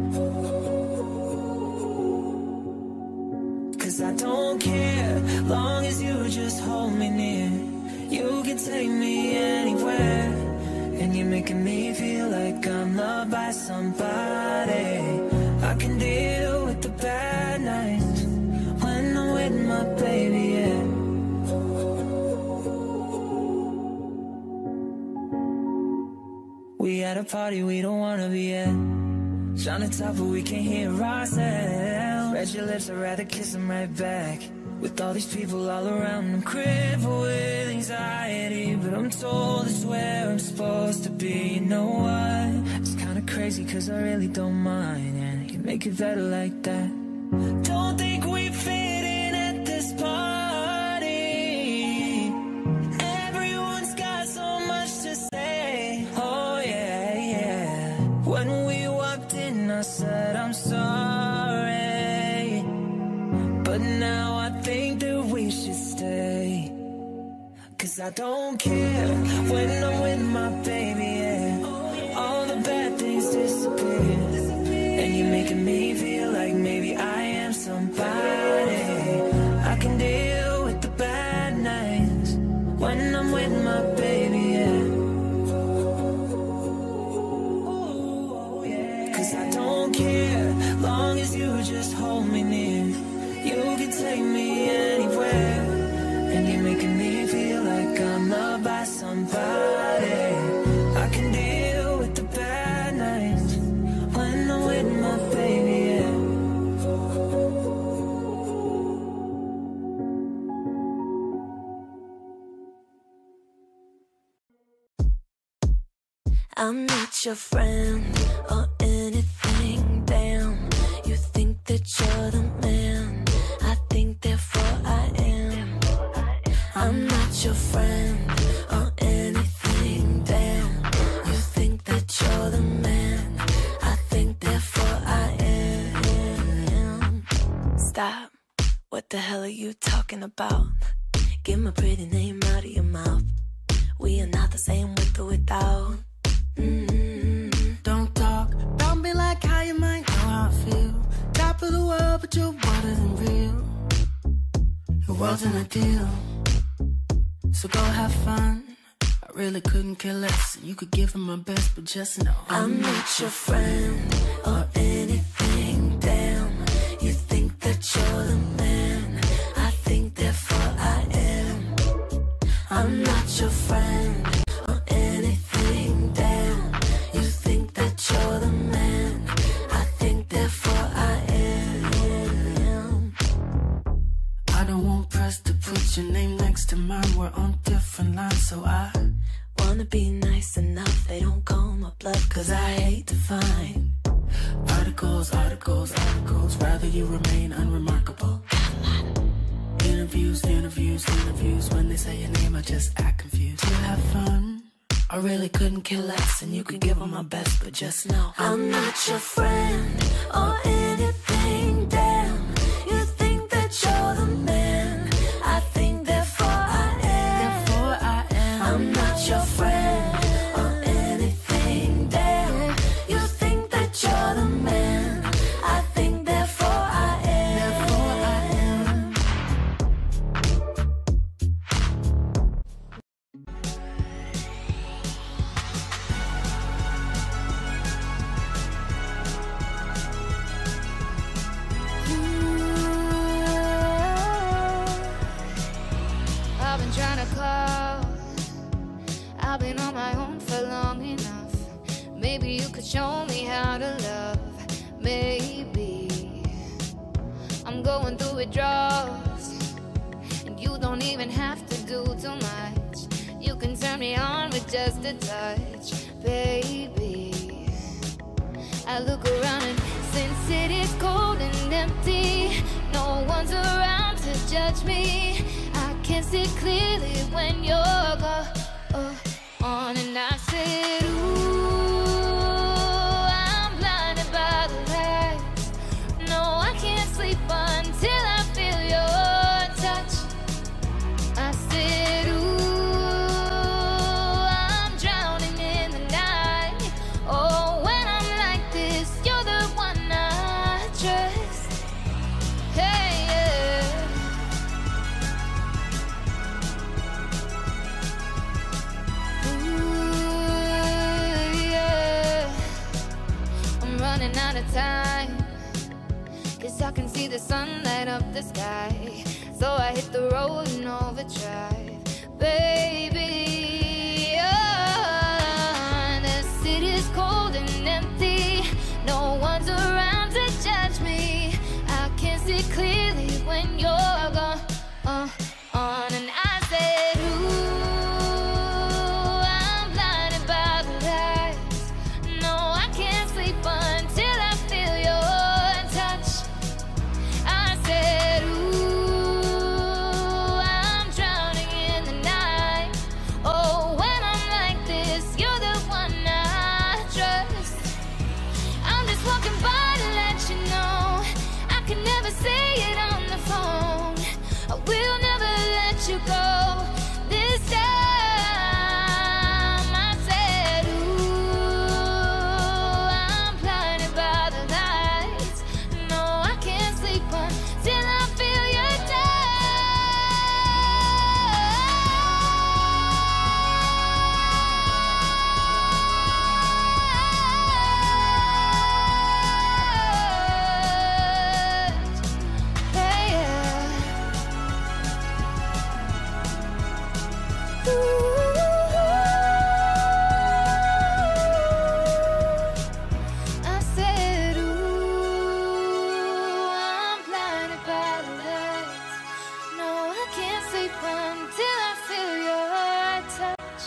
I don't care, long as you just hold me near. You can take me anywhere, and And you're making me feel like I'm loved by somebody. I can deal with the bad nights when I'm with my baby, yeah. We at a party we don't wanna be at. Trying to talk but we can't hear ourselves. Red your lips, I'd rather kiss them right back. With all these people all around, I'm crippled with anxiety, but I'm told it's where I'm supposed to be. You know what? It's kinda crazy cause I really don't mind, and you make it better like that. Don't think we fit in at this party. Everyone's got so much to say. Oh yeah, yeah. When we walked in I said I'm sorry, but now I think that we should stay. Cause I don't care when I'm with my baby, yeah. All the bad things disappear. And you're making me feel like maybe I am somebody. I can deal with the bad nights when I'm with my baby, yeah. Cause I don't care, long as you just hold me near. You can take me anywhere. And you're making me feel like I'm loved by somebody. I can deal with the bad nights when I'm with my baby, yeah. I'm not your friend or anything, damn. You think that you're the man, I think therefore I am. I'm not your friend or anything, damn. You think that you're the man, I think therefore I am. Stop, what the hell are you talking about? Get my pretty name out of your mouth. We are not the same with or without. Mm-hmm. Don't talk about me like how you might know how I feel. Top of the world, but you're water than real. Your world's an ideal, so go have fun. I really couldn't care less. You could give him my best, but just know I'm not your friend or anything, damn. You think that you're the man, I think therefore I am. I'm not your friend or anything, damn. You think that you're the man, I think therefore I am. I don't want press to put your name next to mine. We're on different lines, so I wanna be nice enough, they don't call my bluff, cause I hate to find articles, articles, articles. Rather you remain unremarkable. Interviews, interviews, interviews. When they say your name, I just act confused. You have fun, I really couldn't care less, and you could give them my best, but just know I'm not your friend or anything, damn. You think that you're the man, I think therefore I am. Therefore I am. I'm not your friend or anything, damn. You think that you're the man, I think therefore I am. Therefore I am. I've been trying to call. I've been on my own for long enough. Maybe you could show me how to love. Maybe I'm going through withdrawals, and you don't even have to do too much. You can turn me on with just a touch, baby. I look around and since it is cold and empty, no one's around to judge me. I can see clearly when you're gone, and I said, ooh, I'm blinded by the lights. No, I can't sleep until I feel your touch. I said, ooh, I'm drowning in the night. Oh, when I'm like this, you're the one I trust. Hey, yeah. Ooh, of time. Cause I can see the sun light up the sky. So I hit the road in overdrive. Baby, oh, the city's cold and empty. No one's around to judge me. I can see clearly when you're gone. Uh, on and I said, ooh, I'm blinded by the lights. No, I can't sleep until I feel your touch. I said, ooh, I'm drowning in the night. Oh, when I'm like this, you're the one I trust. I'm just walking by to let you know I can never say it on the phone. I will never let you go. This time I said, ooh, I'm blinded by the lights. No, I can't sleep until I feel your touch. Hey, yeah. I said, ooh, I'm blinded by the lights. No, I can't sleep until I feel your touch.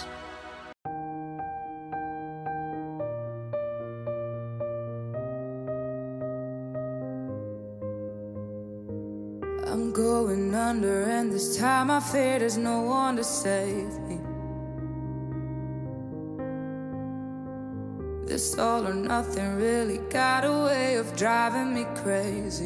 I'm going under, and this time I fear there's no one to save me. This all or nothing really got a way of driving me crazy.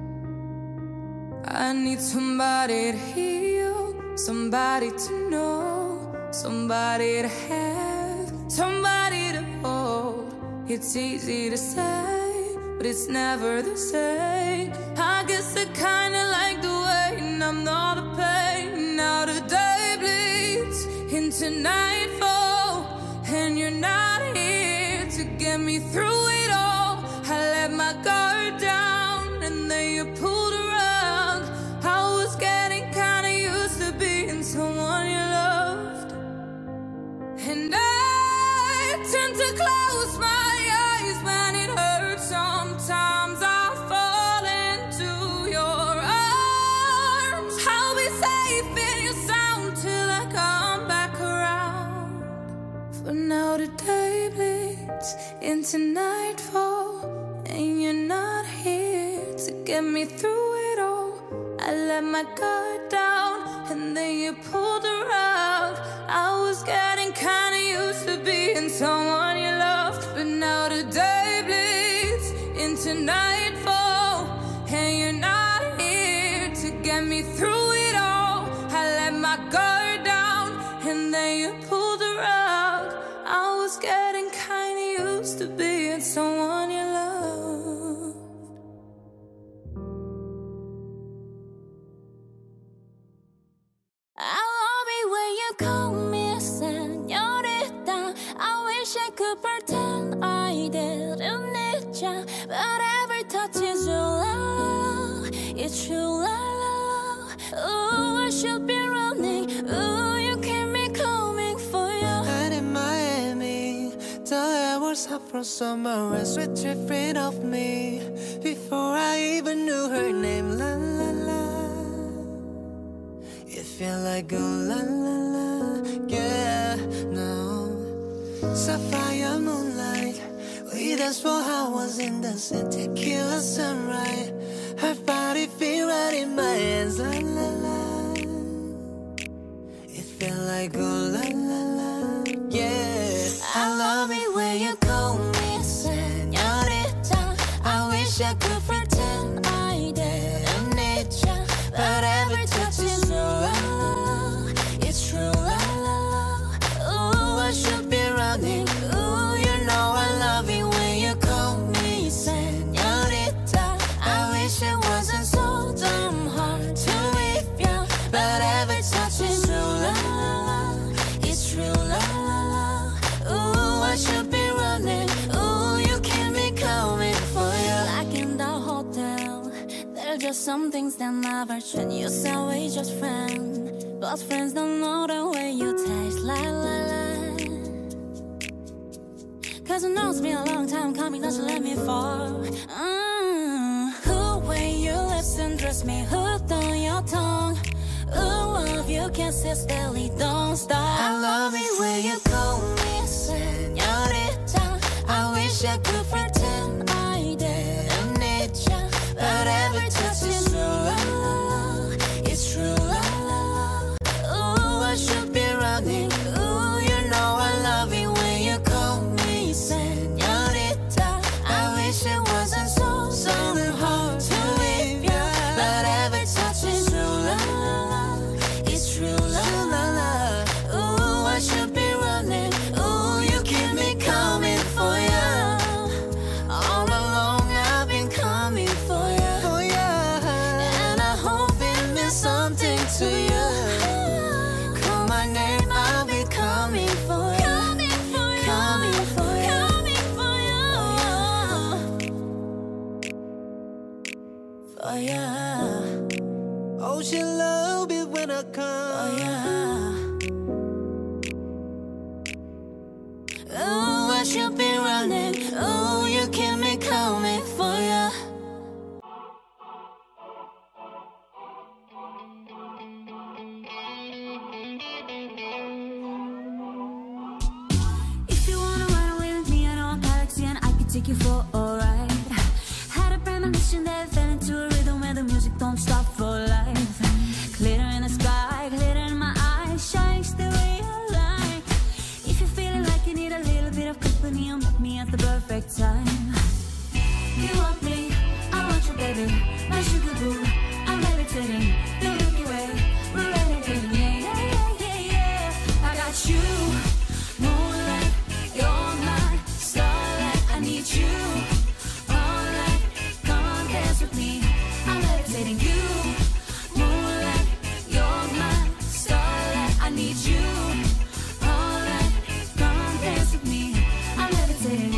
I need somebody to heal, somebody to know, somebody to have, somebody to hold. It's easy to say, but it's never the same. I guess I kinda like the way I'm not a pain. Now the day bleeds into nightfall, and you're not here to get me through it all. I let my guard down, and then you pulled a rug. I was getting kinda used to being someone you loved, and I tend to close my eyes when it hurts. Sometimes I fall into your arms. I'll be safe in your sound till I come back around. For now the day bleeds into nightfall, and you're not here to get me through it all. I let my guard down, and then you pulled the rug. I was getting kinda used to being someone you loved, but now the day bleeds into nightfall, and you're not here to get me through it all. I let my guard down, and then you pulled the rug. I was getting kinda used to being someone you loved. I love it when you call me señorita. I wish I could pretend I didn't need ya, but every touch is your love. It's true love. Ooh, I should be running. Ooh, you keep me coming for you. And in Miami, the air was hot from summer and sweat dripping off me before I even knew her name. La la la, it felt like a la la la, yeah. No, sapphire moonlight, we danced for hours in the sun, tequila sunrise. Her body feel right in my hands. La la la, it felt like a la la la, yeah. I love it when you call me señorita. I wish I could pretend I didn't need ya, but every touch is your love. It's true love. Ooh, I should be running. Ooh, you know I love it when you call me señorita. I wish it wasn't so damn hard to leave ya, but every touch is true love. It's there's some things that never change. You say we just friends, but friends don't know the way you taste. La la la. Cause I know it's been a long time coming, don't you let me fall. Mm. Who when you listen, trust me, hooked on your tongue. Ooh, if you can't sit still, don't stop. I love it when you call me señorita. I wish I could pretend I didn't need ya, but every touch is true. It's true. Ooh, I should be running. Ooh, you know I love it when you call me señorita. I wish it wasn't so, so hard to leave ya, but every touch is true. It's true, la la la. Ooh, I should be running. Ooh, you keep me coming for ya. All along I've been coming for ya, for ya. And I hope it means something to you. Call my name, I'll be coming for ya. Coming for ya, coming for ya, coming for ya. For ya. Oh, she love it when I come. Oh yeah. Ooh, I should be running. Ooh, you keep me coming for ya. If you wanna run away with me, I know a galaxy and I can take you for a ride. Had a premonition that I fell into a rhythm where the music don't stop for life. Glitter in the sky, glitter in my eyes, shines the way I like. If you're feeling like you need a little bit of company, you'll meet me at the perfect time. You want me, I want you, baby, my sugar boo. I'm levitating, the Milky Way, we're renegading, yeah, yeah, yeah, yeah, yeah. I got you, moonlight, you're my starlight. I need you all night, come on, dance with me. I'm levitating, you, moonlight, you're my starlight. I need you all night, come on, dance with me. I'm levitating.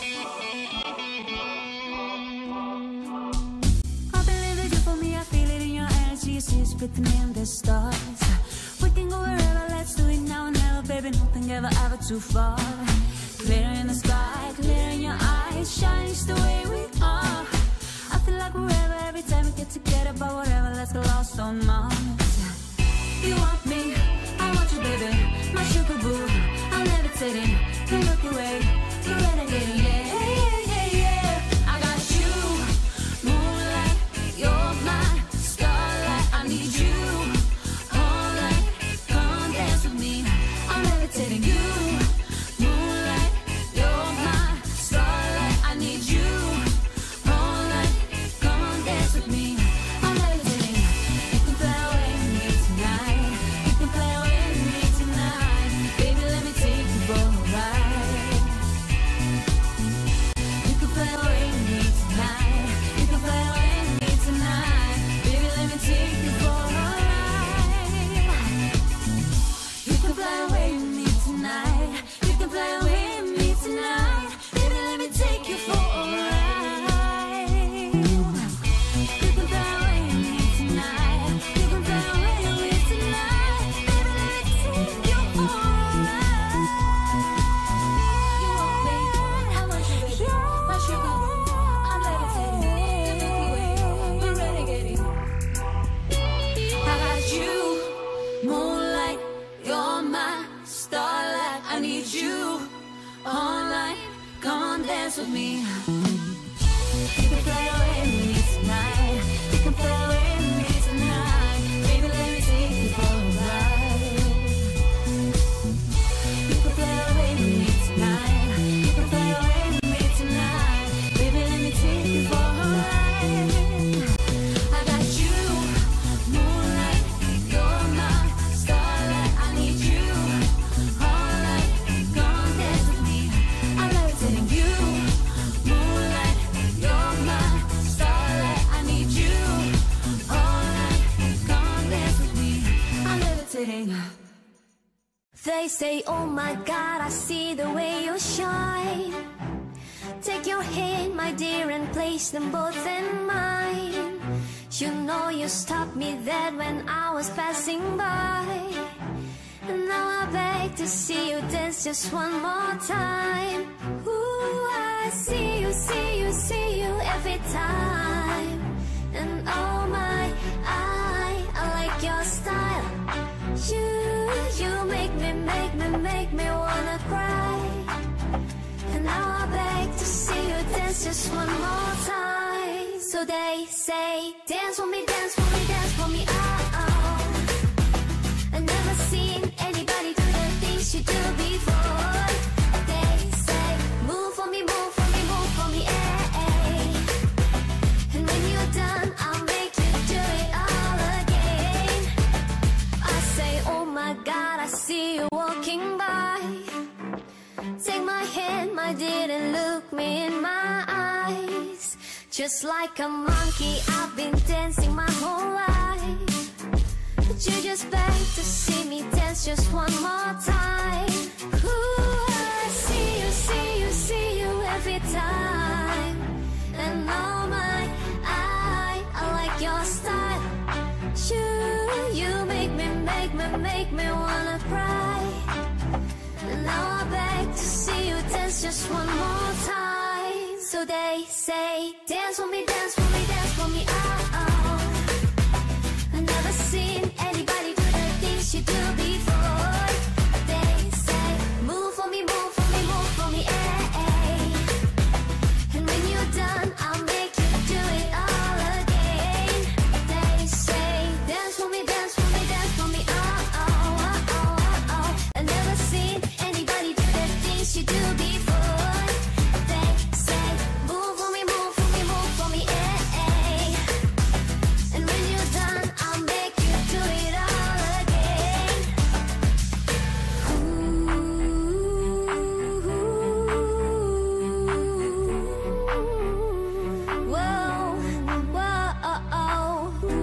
I believe that you for me, I feel it in your energy. You see it's written in the stars. We can go wherever, let's do it now and never, baby. Nothing ever, ever too far. Glitter in the sky, glitter in your eyes, shines the way we are. I feel like wherever, every time we get together, but whatever, let's get lost on Mars. You want me, I want you, baby, my sugar boo. I'm levitating, the Milky Way, we're renegading, yeah, yeah, yeah, yeah. I got you, moonlight, you're my starlight. I need you all night, come dance with me. I'm levitating, you, moonlight, you're my starlight. I need you all night, come dance with me. I'm levitating. You can fly away with me tonight. You can fly away with me tonight. Baby, let me take you for a ride. You can fly away with me tonight. You can fly away with me tonight. Baby, let me take you for a ride. You can fly away with me tonight. You can fly away with me tonight. Baby, let me take you for a ride. You can fly away with me tonight. You can fly away with me tonight. Baby, let me take you for a ride. You want me, I want you, baby, my sugar boo. I'm levitating, the Milky Way, we're renegading. I got you, moonlight, you're my starlight. I need you all night, come on, dance with me. You can fly away with me tonight. You can fly away with me tonight. Baby, let me take you for a ride. You can fly away with me tonight. You can fly away with me tonight. Baby, let me take you for a ride. I got you, moonlight, you're my starlight. I need you all night, come dance with me. I'm levitating, you, moonlight, you're my starlight. I need you all night, come dance with me. I'm levitating. They say, oh my God, I see the way you shine. Take your hand, my dear, and place them both in mine. You know you stopped me dead when I was passing by. And now I beg to see you dance just one more time. Ooh, I see you, see you, see you every time. And oh my, I, I like your style. You, you make me, make me, make me wanna cry. And now I beg to see you dance just one more time. So they say, dance for me, dance for me, dance for me, oh, oh. I've never seen anybody do the things you do before. They say, move for me, move for me, move for me, eh, eh. And when you're done, I'll make you do it all again. I say, oh my God, I see you walking by. Take my hand, my dear, and look me in my eyes. Just like a monkey, I've been dancing my whole life. But you just beg to see me dance just one more time. Ooh, I see you, see you, see you every time. And oh my, I, I like your style. You, you make me, make me, make me wanna cry. And now I beg to see you dance just one more time. So they say, dance for me, dance for me, dance for me, oh, oh. I've never seen anybody do the things you do before. They say, move for me, move for me, move for me, eh, eh. And when you're done, I'll make you do it all again. They say, dance for me, dance for me, dance for me, oh, oh, oh, oh, oh. I've never seen anybody do the things you do before. They say, move for me, move for me, move for me, eh, eh. And when you're done, I'll make you do it all again. Ooh, whoa, whoa,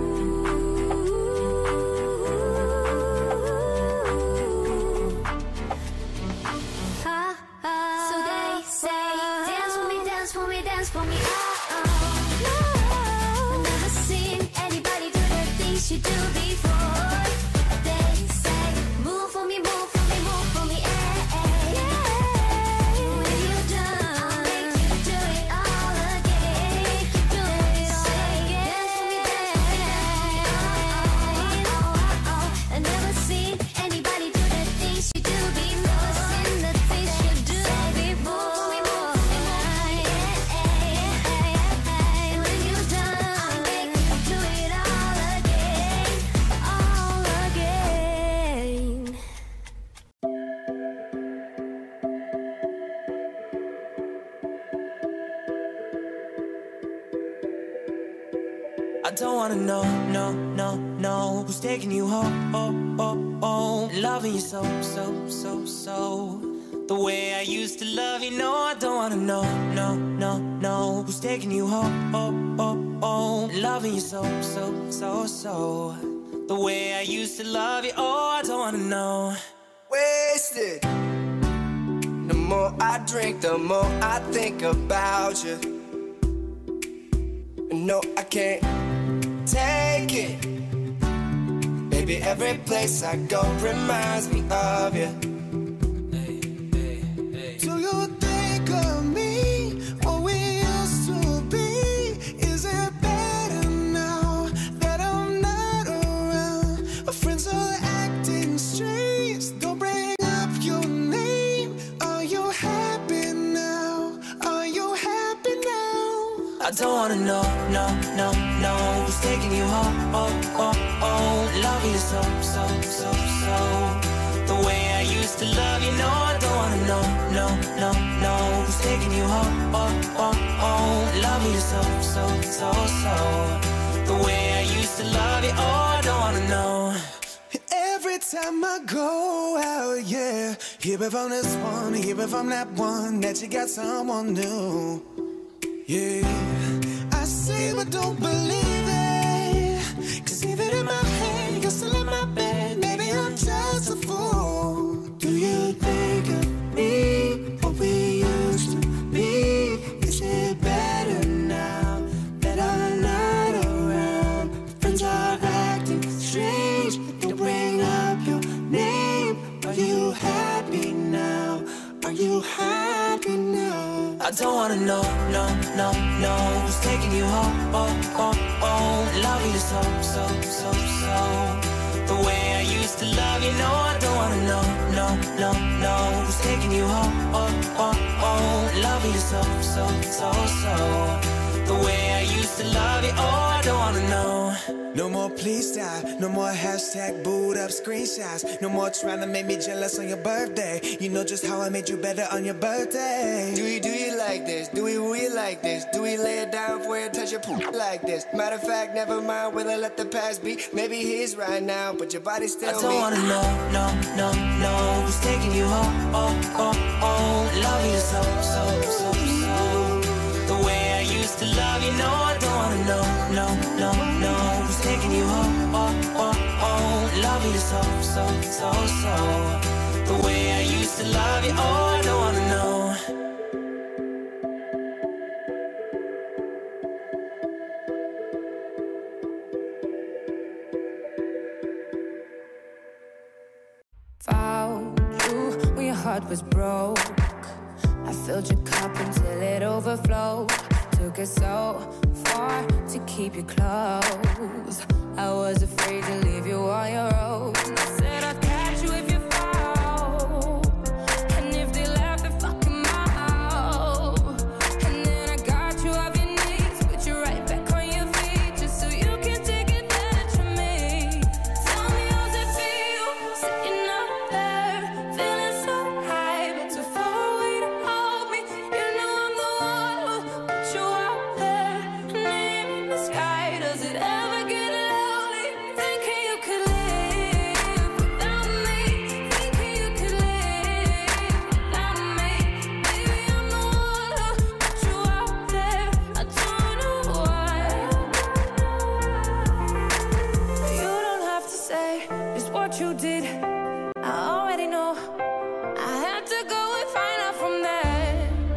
ha, ha. So they say, dance for me, dance for me, dance for me, oh, oh. I've never seen anybody do the things you do before. They say, move for me, move for me, move for me, eh, eh. When you're done, I'll make you do it all again. Do it all again. Dance for me, dance for me, dance for me, oh, oh, oh. I've never seen anybody do the things you do before. Seen the things you do before. Move for me, move for me, eh, eh. And when you're done, I'll make you do it all again, all again. I don't wanna know, no, no, no, who's taking you home, oh, oh, oh. Loving you so, so, so, so, the way I used to love you. No, I don't wanna know, no, no, no, who's taking you home, oh, oh, oh. Loving you so, so, so, so, the way I used to love you. Oh, I don't wanna know. Wasted. The more I drink, the more I think about you. No, I can't take it. Baby, every place I go reminds me of you. Do you think of me, what we used to be? Is it better now that I'm not around? Our friends are acting strange, don't bring up your name. Are you happy now? Are you happy now? I don't wanna know, no, no, no, who's taking you home, oh, oh, oh. Loving you so, so, so, so, the way I used to love you. No, I don't wanna know, no, no, no, who's taking you home, oh, oh, oh. Loving you so, so, so, so, the way I used to love you. Oh, I don't wanna know. Every time I go out, yeah, hear it from this one, hear it from that one, that you got someone new. Yeah, I say but don't believe it, cause even in my head, you're still in my bed. Maybe I'm just a fool. Do you think of me, what we used to be? Is it better now that I'm not around? you happy now? I don't wanna know, no, no, no who's taking you home, oh, oh, oh. Love you so, so, so, so the way I used to love you. No, I don't wanna know, no, no, no who's taking you home, oh, oh, oh. Love you so, so, so, so the way I used to love you. Oh, I don't wanna know. No more please stop, no more hashtag booed up screenshots. No more trying to make me jealous on your birthday. You know just how I made you better on your birthday. Do you, do you like this? Do we really like this? Do we lay it down for you and touch your poop like this? Matter of fact, never mind, will I let the past be? Maybe he's right now, but your body's still me. I don't me. wanna know, no, no, no who's taking you home, oh, oh, oh. Love you so, so, so, so the way I used to love you. No, I don't wanna know, no, no, no who's taking you home, oh, oh, oh. Love you so, so, so, so the way I used to love you. Oh, I don't wanna know. Found you when your heart was broke. I filled your cup until it overflowed. Took it so far to keep you close. I was afraid to leave you on your own. I said I'd catch you if you fall, and if they laugh, they fuck 'em out. And then I got you off your knees, put you right back on your feet, just so you can take advantage of me. Tell me how's it feel, sitting up there, feeling so high, but too far away to hold me. You know I'm the one who put you out there, name in the sky. Does it ever get lonely? Thinking you could live without me, thinking you could live without me. Baby, I'm the one who put you out there. I don't know why. You don't have to say just what you did. I already know. I had to go and find out from there.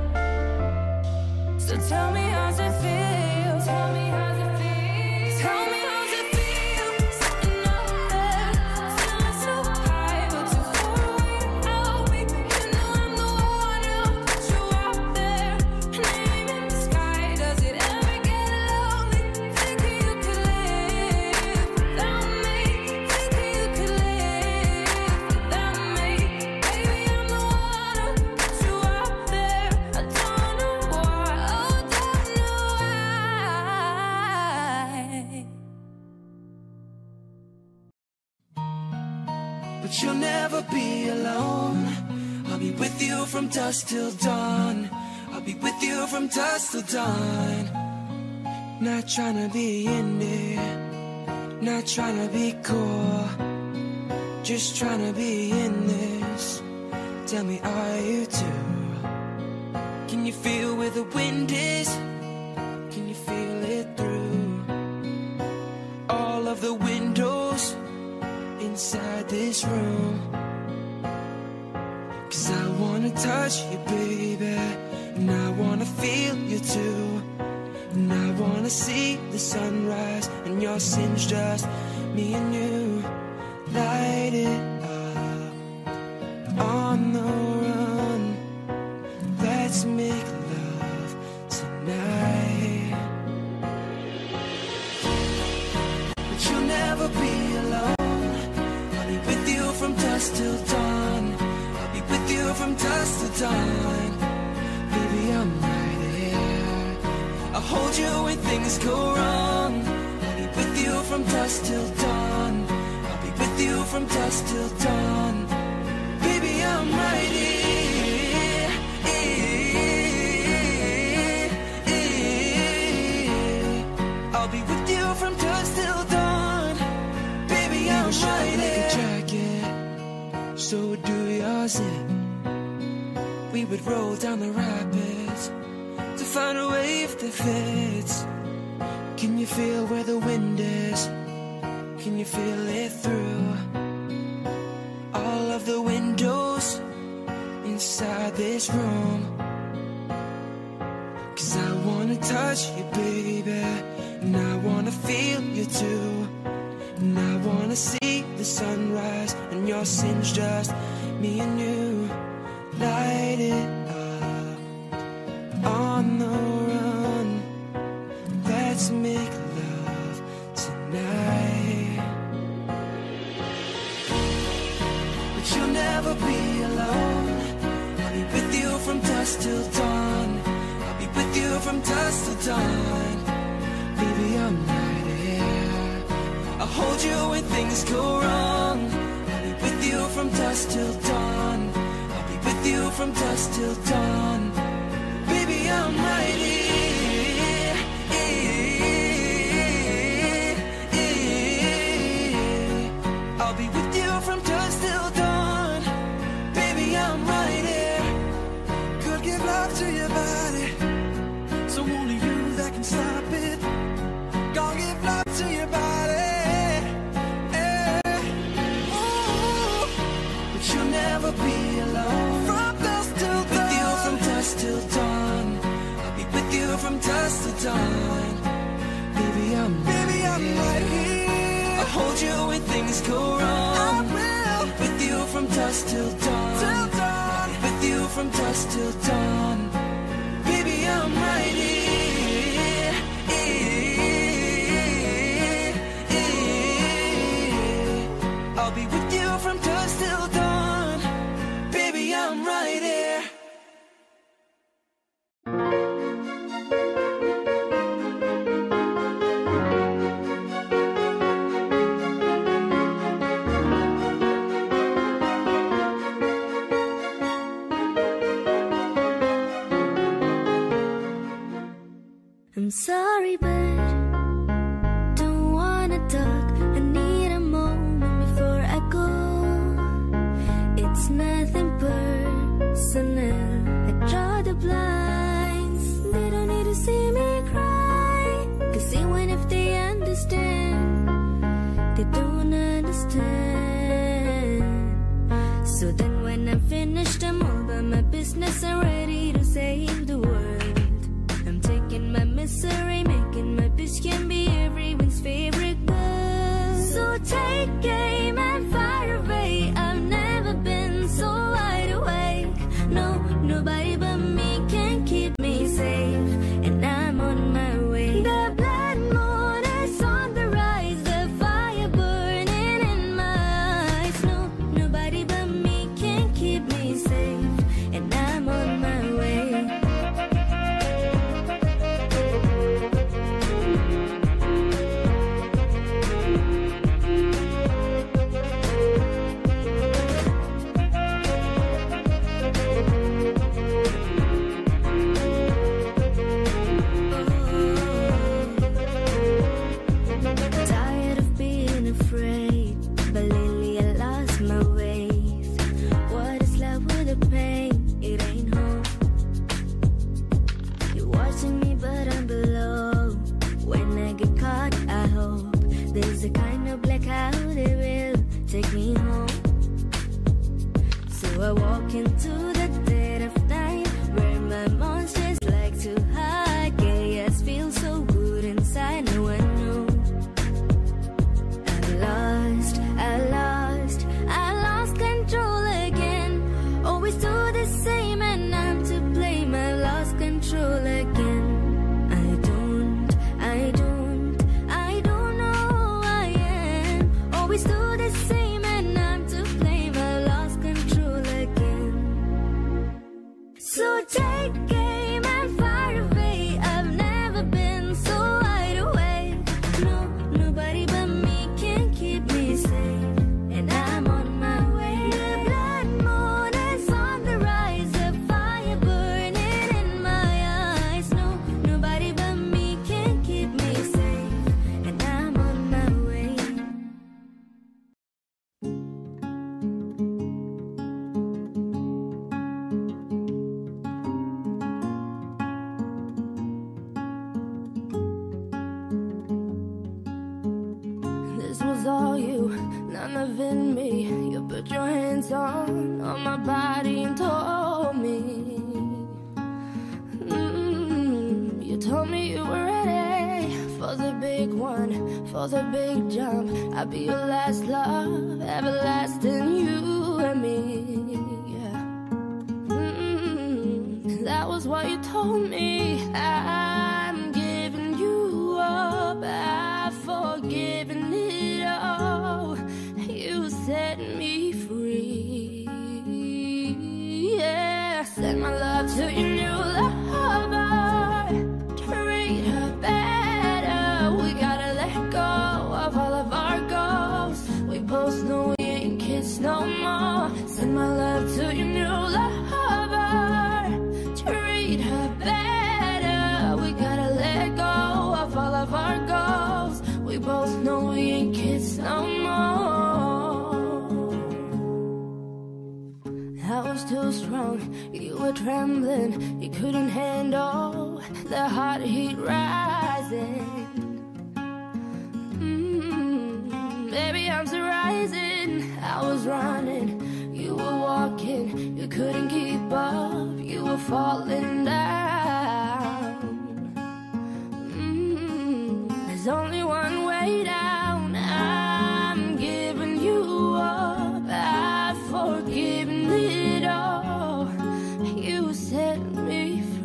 So tell me how's it feel? Tell me how's it feel? Tell me how's it feel? Sitting up there, feeling so high, but too far away to help me. You know I'm the one who put you out there, name in the sky. Does it ever get lonely? Thinking you could live without me, thinking you could live without me. Baby, I'm the one who put you out there. I don't know why, oh, don't know why. But you'll never be alone. I'll be with you from dusk till dawn. I'll be with you from dusk till dawn. Not trying to be in there, not trying to be cool, just trying to be in this. Tell me, are you too? Can you feel where the wind is? Can you feel it through all of the windows inside this room? 'Cause I wanna touch you, baby, and I wanna feel you too. And I wanna see the sunrise and your sins, just me and you. Light it up on the run. Let's make love tonight. But you'll never be alone. I'll be with you from dusk till dawn. I'll be with you from dusk till dawn. Baby, I'm right here. I'll hold you when things go wrong. I'll be with you from dusk till dawn. I'll be with you from dusk till dawn. Baby, I'm right here. I'll be with you from dusk till dawn. Baby, I'm right here. Like a jacket, so do yours in. We would roll down the rapids to find a wave that fits. Can you feel where the wind is? Can you feel it through all of the windows inside this room? 'Cause I wanna touch you, baby, and I wanna feel you too. And I wanna see the sunrise and your sins, just me and you. Light it dusk till dawn. I'll be with you from dusk till dawn. Baby, I'm right here. I'll hold you when things go wrong. I'll be with you from dusk till dawn. I'll be with you from dusk till dawn. Baby, I'm right here. I'll be with you from dusk till dawn. Baby, I'm right here. Could give love to your body, so only you that can stop it. Gonna give love to your body, yeah. Ooh. But you'll never be alone. From dusk till dawn. With you from dusk till dawn. I'll be with you from dusk till dawn. Baby, I'm Baby, I'm right here. I'll hold you when things go wrong. I will. With you from dusk till dawn. Till dawn. With you from dusk till dawn. Baby, I'm right here. I'll be with you from dusk till dawn. Baby, I'm right here. I'm sorry, but don't wanna talk. I need a moment before I go. It's nothing personal. I draw the blinds. They don't need to see me cry. Cause even if they understand, they don't understand. So then when I'm finished, I'm all by my business. I'm ready to save the world. I'm taking my misery, making my bitch can be everyone's favorite girl. So take aim and fire away. I've never been so wide awake. No, nobody but me can keep me safe. And I'm on my way. The blood moon is on the rise. The fire burning in my eyes. No, nobody but me can keep me safe. And I'm on my way. Tired of being afraid, but lately I lost my way. What is love with the pain? It ain't home. You're watching me, but I'm below. When I get caught, I hope there's a kind of blackout that will take me home. So I walk into the dead of night, where my monsters like to hide. Chaos feels so good inside. No one knows. I lost, I lost, I lost control again. Always do the same and I'm to blame. I lost control again. I don't, I don't, I don't know who I am. Always do the same and I'm to blame. I lost control again. So take aim and fire away. I've never been so wide awake. No, nobody but me can keep me safe. And I'm on my way. The blood moon is on the rise. The fire burning in my eyes. No, nobody but me can keep me safe. And I'm on my way. This was all you, none of it me. You put your hands on, on my body and told me. Mm, you told me you were ready for the big one, for the big jump. I'll be your last love, everlasting, you and me. Yeah. Mm, that was what you told me. I'm giving you up, I've forgiven it all. You set me free. Yeah, set my love love to your new lover. Treat her better. We gotta let go of all of our goals. We both know we ain't kids no more. Send my love to your new lover. Treat her better. We gotta let go of all of our goals. We both know we ain't kids no more. I was too strong, you were trembling. You couldn't handle the hot heat rising. Mm, baby, I'm so rising. I was running, you were walking. You couldn't keep up, you were falling down. Mm, there's only one way down. I'm giving you up. I've forgiven it all. You set me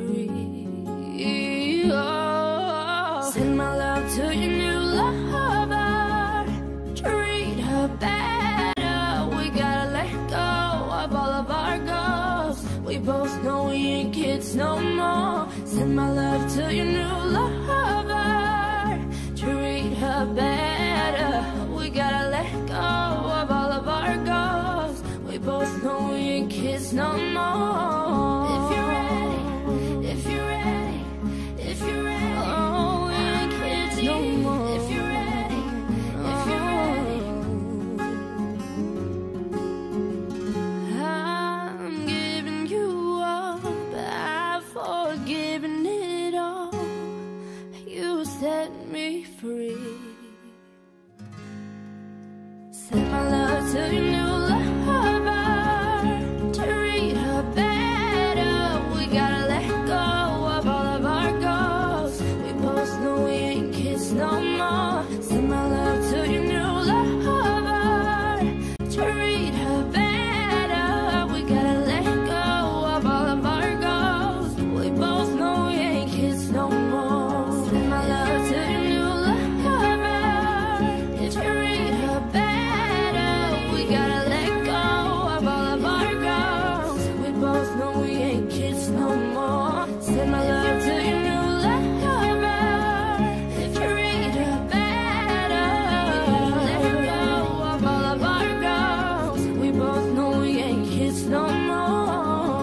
free. Oh. Send my love to your new lover. Treat her better. We gotta let go of all of our goals. We both know we ain't kids no more. Send my love to your new lover. Treat her better. We gotta let go of all of our goals. We both know we ain't kids no more. If you're ready, if you're ready, if you're ready, oh, we ain't kids no more. If you're ready, if you're ready, I'm giving you up. I've forgiven it all. You set me free. Send my love to your new lover. Treat her better. We gotta let go of all of our goals. We both know we ain't kids no more. Send my love to your new lover. Treat her better. We gotta let go of all of our goals. We both know we ain't kids no more. Send my love to your new lover. Treat her better. We gotta let go of all of our goals. We both know we ain't kids no more. Send my love to your new lover. Treat her better. We gotta let go of all of our goals. We both know we ain't kids no more.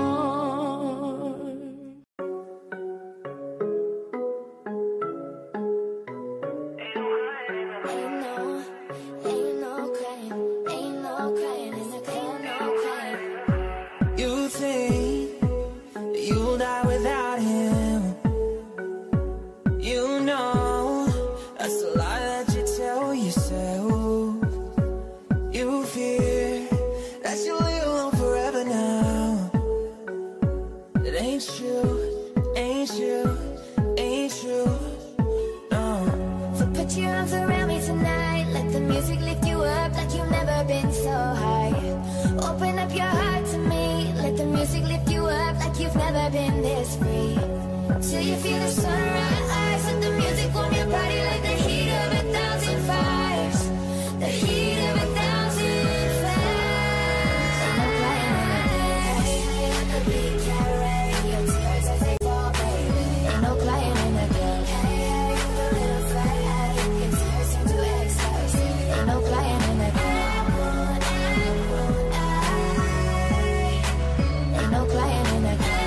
Ain't no, ain't no crying, ain't no crying in the club, no crying. You think you'll die without him. You know that's a lie that you tell yourself. You fear that you'll live alone forever now. It ain't true, ain't true, ain't true. No. So put your arms around me tonight. Let the music lift you up like you've never been so high. Open up your heart to me. Let the music lift you up like you've never been this free. Till you feel the sunrise. Let the music warm your body like the heat of a thousand fires. The heat of a thousand fires. Ain't no crying in the club. Let the beat carry your tears as they fall, baby. Ain't no crying in the club. Hey, hey, the little fire, your tears turn to ecstasy. Ain't no crying in the club. Ain't no crying in the club.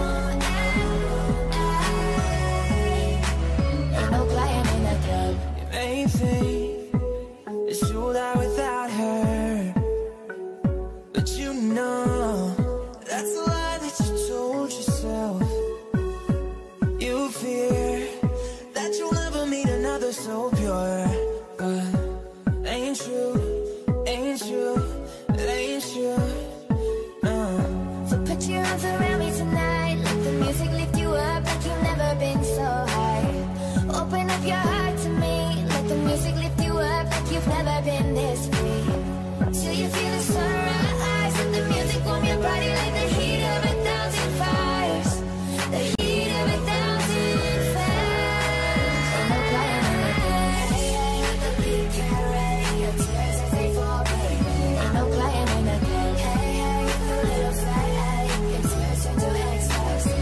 Ain't no crying in the club. You may think that you'll die without her, but you know that's a lie that you told yourself. You fear that you'll never meet another so pure, but ain't true, ain't true, it ain't true. No. So put your arms around me tonight. Let the music lift you up like you've never been so high. Open up your heart to me. Let the music lift you up like you've never been this free. Till you feel the sunrise. Let the music warm your body like the heat of a thousand fires. The heat of a thousand fires. Ain't no crying in the club. Hey, hey, let the beat carry your tears as they fall, baby. Ain't no crying in the club. Hey, hey, the little fire, your tears turn to ecstasy.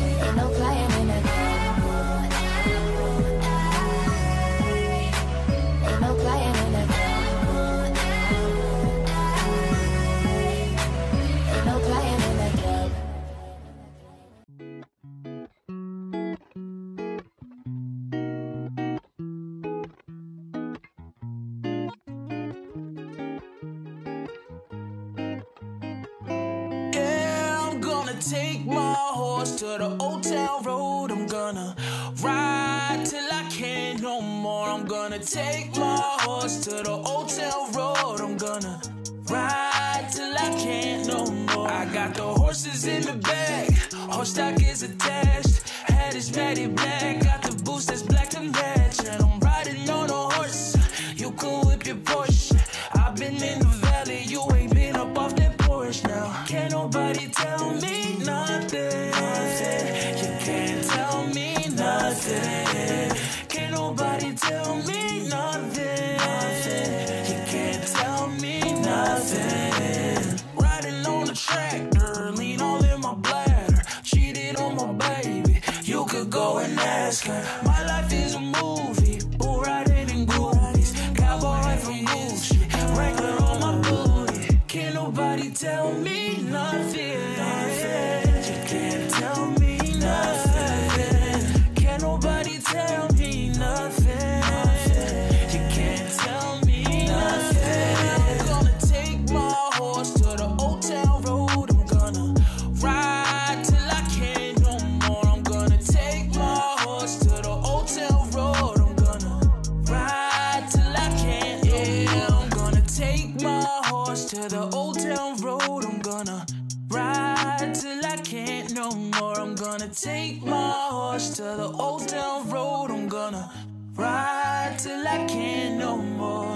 take my horse to the old town road. I'm gonna ride till I can't no more. I'm gonna take my horse to the old town road. I'm gonna ride till I can't no more. I got the horses in the back, horse stock is attached. Head is matted black, got the boots that's black to match. And I'm riding on a horse, you can whip your Porsche. I've been in the valley, you ain't been up off that porch now. Can't nobody tell me nothing, nothing. You can't tell me nothing. Can't nobody tell me nothing, nothing. You can't tell me nothing. Riding on the tractor, lean all in my bladder. Cheated on my baby, you could go and ask her. My life is a movie, bull riding in goofies. Cowboy from Gucci, Wrangler on my booty. Can't nobody tell me nothing, nothing. You can't tell me nothing. Can't nobody tell me nothing, nothing. You can't tell me nothing. I'm gonna take my horse to the old town road. I'm gonna ride till I can't no more. I'm gonna take my horse to the old town road. I'm gonna ride till I can't, yeah. I'm gonna take my horse to the old town road. I'm gonna ride till I can't no more. I'm gonna take my horse to the old town road. I'm gonna ride till I can't no more.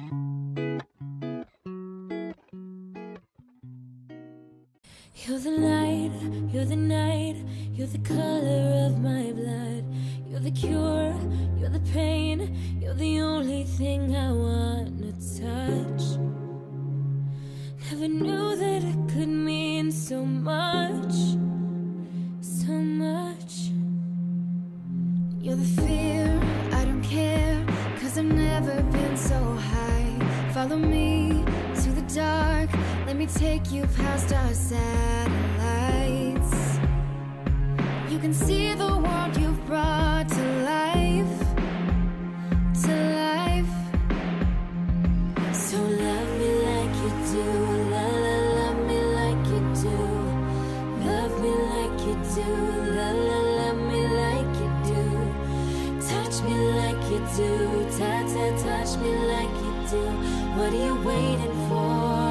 You're the light, you're the night, you're the color of my blood. You're the cure, you're the pain, you're the only thing I wanna touch. Never knew that it could mean so much, so much. You're the fear, I don't care, cause I've never been so high. Follow me to the dark, let me take you past our satellites. You can see the world you've brought to life, to life. So love me like you do, la la, love me like you do. Love me like you do, la la, love me like you do. Touch me like you do, ta ta, touch me like you do. What are you waiting for?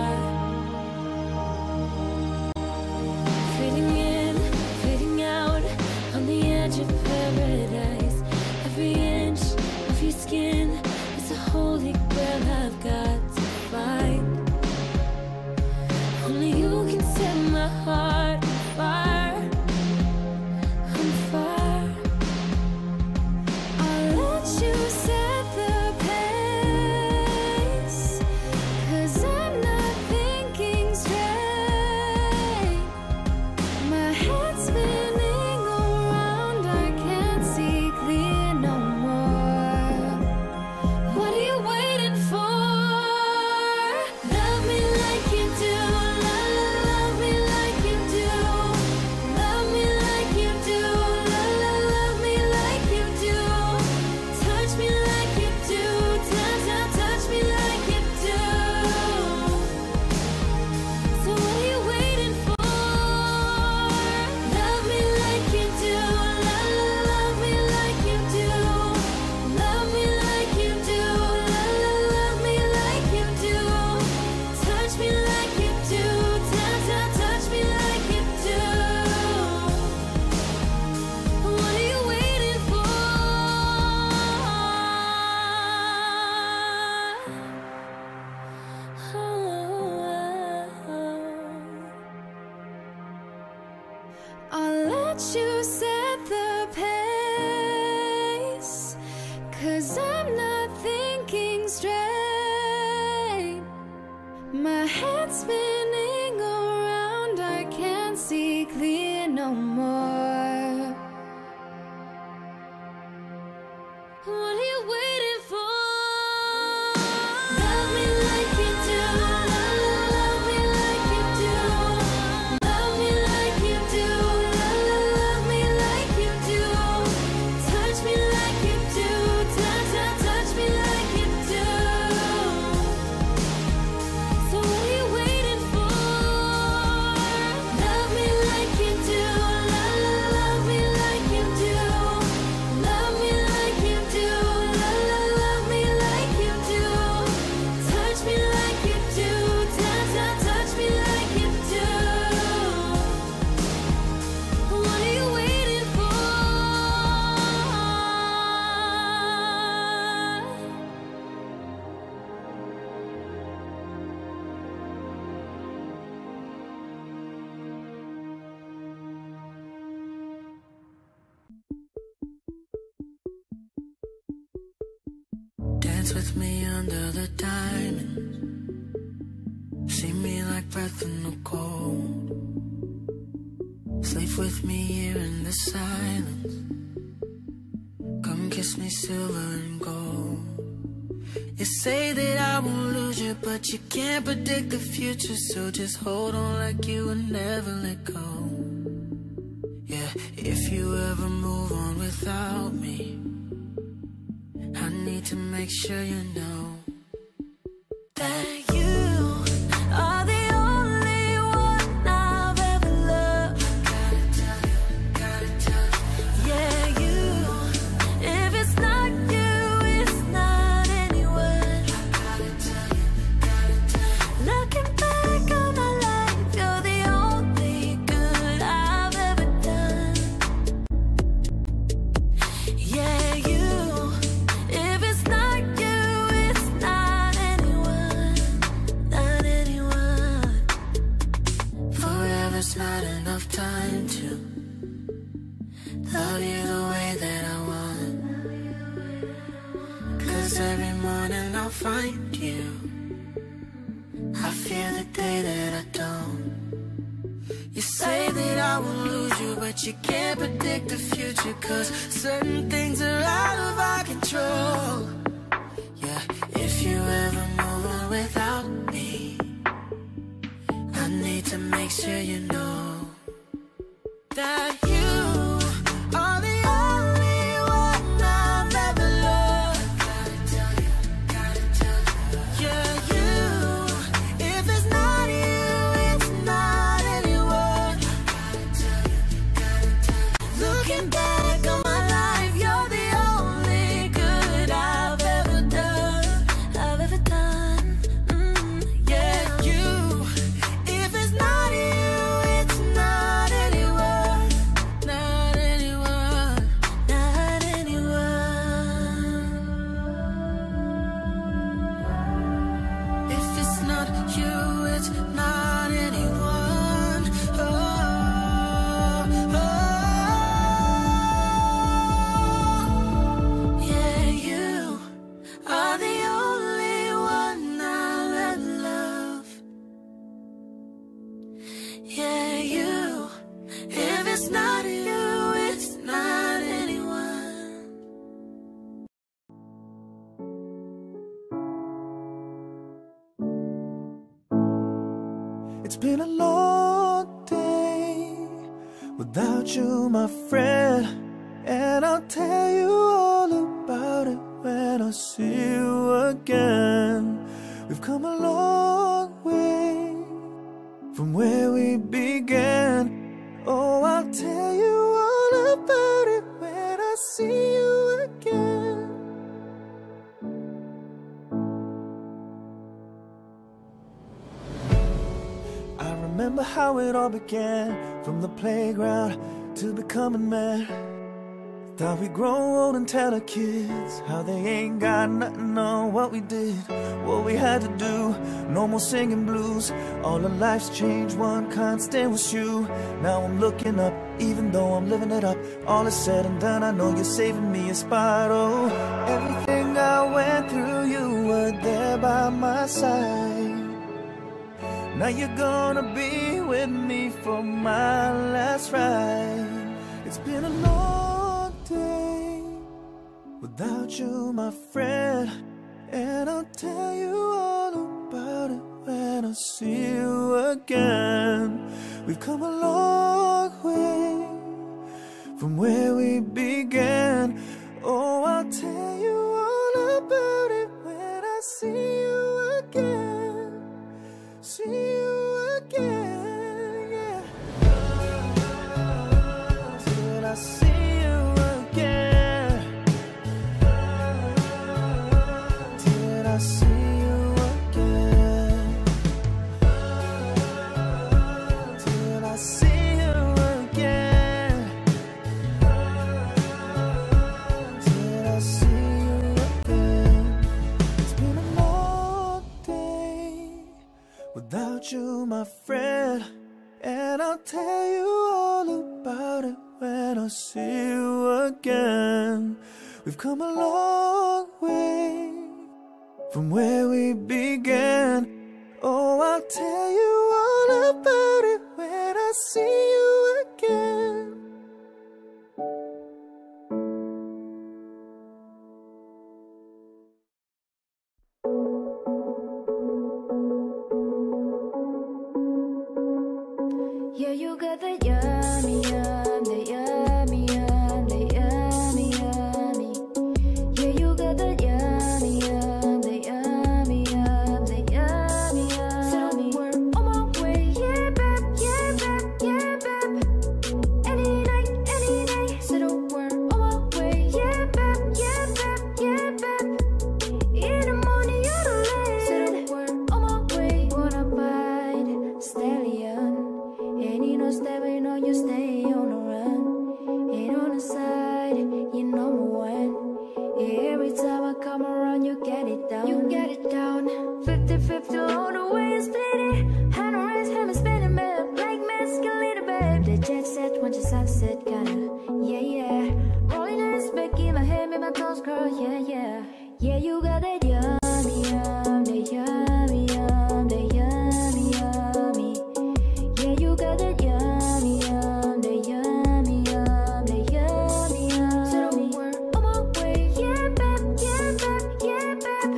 Fading in, fading out, on the edge of paradise. Every inch of your skin is a holy grail I've got to find. Only you can set my heart on fire, on fire. I'll let you set the pace, cause I'm not thinking straight. My head's spinning around, I can't see clear no more. What are you waiting for? Love me like you do, la la, love me like you do. Love me like you do, la la, love me like you do. Touch me like you do, ta ta, touch me like you do. So what are you waiting for? Love me like you do, la la, love me like you do. Love me like you do, la la, love me like you do. Touch me like you do, ta ta, touch me like you do. What are you waiting for? I'll let you set the pace, cause I'm not thinking straight. My head's spinning around, I can't see clear no more. What are you waiting for? Love me like you do, la la, love me like you do. Love me like you do, la la, love me like dance with me under the diamond. See me like breath in the cold. Sleep with me here in the silence. Come kiss me silver and gold. You say that I won't lose you, but you can't predict the future. So just hold on like you will never let go. Yeah, if you ever move on without me, I need to make sure you know that you are the only one I've ever loved. Gotta tell you, gotta tell you. Yeah, you. If it's not you, it's not anyone. Gotta tell you, gotta tell you. Looking back on my life, you're the only good I've ever done. Yeah, you. If it's not you, it's not anyone, not anyone. Forever's not enough time to love you the way that I want. Cause every morning I'll find you. I fear the day that I don't. You say that I will lose you, but you can't predict the future. Cause certain things are out of our control. Yeah, if you ever move on without me, I need to make sure you know that you are the only one I've ever loved. Gotta tell you, gotta tell you. Yeah, you. If it's not you, it's not anyone. Gotta tell you, gotta tell you. Looking back on my life, you're the only good I've ever done, I've ever done. Mm, yeah, you. If it's not you, it's not anyone, not anyone, not anyone. If it's not you, it's not anyone. Oh, oh. Yeah, you are the only one I'll ever love. Yeah, you. If it's not you, it's not anyone. It's been a long day without you, my friend, and I'll tell you all about it when I see you again. We've come a long way from where we began. Oh, I'll tell you all about it when I see you again. I remember how it all began, from the playground to becoming man. Thought we'd grow old and tell our kids how they ain't got nothing on what we did, what we had to do. No more singing blues. All of life's changed, one constant was you. Now I'm looking up, even though I'm living it up. All is said and done, I know you're saving me a spot. Oh, everything I went through, you were there by my side. Now you're gonna be with me for my last ride. It's been a long day without you, my friend, and I'll tell you all about it when I see you again. We've come a long way from where we began. Oh, I'll tell you all about it when I see you again. See you again, yeah. Till I see you again. Till I see you again. Till I see you again. Till I see you again. It's been a long day without you, my friend, and I'll tell you all about it when I see you again. We've come a long way from where we began. Oh, I'll tell you all about it when I see you again. Yeah, you got the yummy, yum, the yummy, yum, the yummy, yummy. Yeah, you got the yummy, yum, the yummy, yum, the yummy, yummy. So we're on my way, yeah, babe, yeah, babe, yeah, babe. Any night, any day. So we're on my way, yeah, babe, yeah, babe, yeah, babe. In the morning, you're late. So we're on my way. Wanna bite stallion? And you know, stepping on you, stay on the run. And on the side, you number one. Every time I come around, you get it down. You get it down. fifty fifty all the way, you split it. Hand on raise, hand me spinning, babe. Like mescalina, babe. The jet set, watch the sunset, kinda. Yeah, yeah. Rolling eyes back in my head, make my toes curl, yeah, yeah. Yeah, you got that yummy, yum, the yummy, yum, the yummy, yummy. Yeah, you got that yummy, yum, the yummy, yum, the yummy, yum. So we're on my way, yeah, babe, yeah, babe, yeah, babe.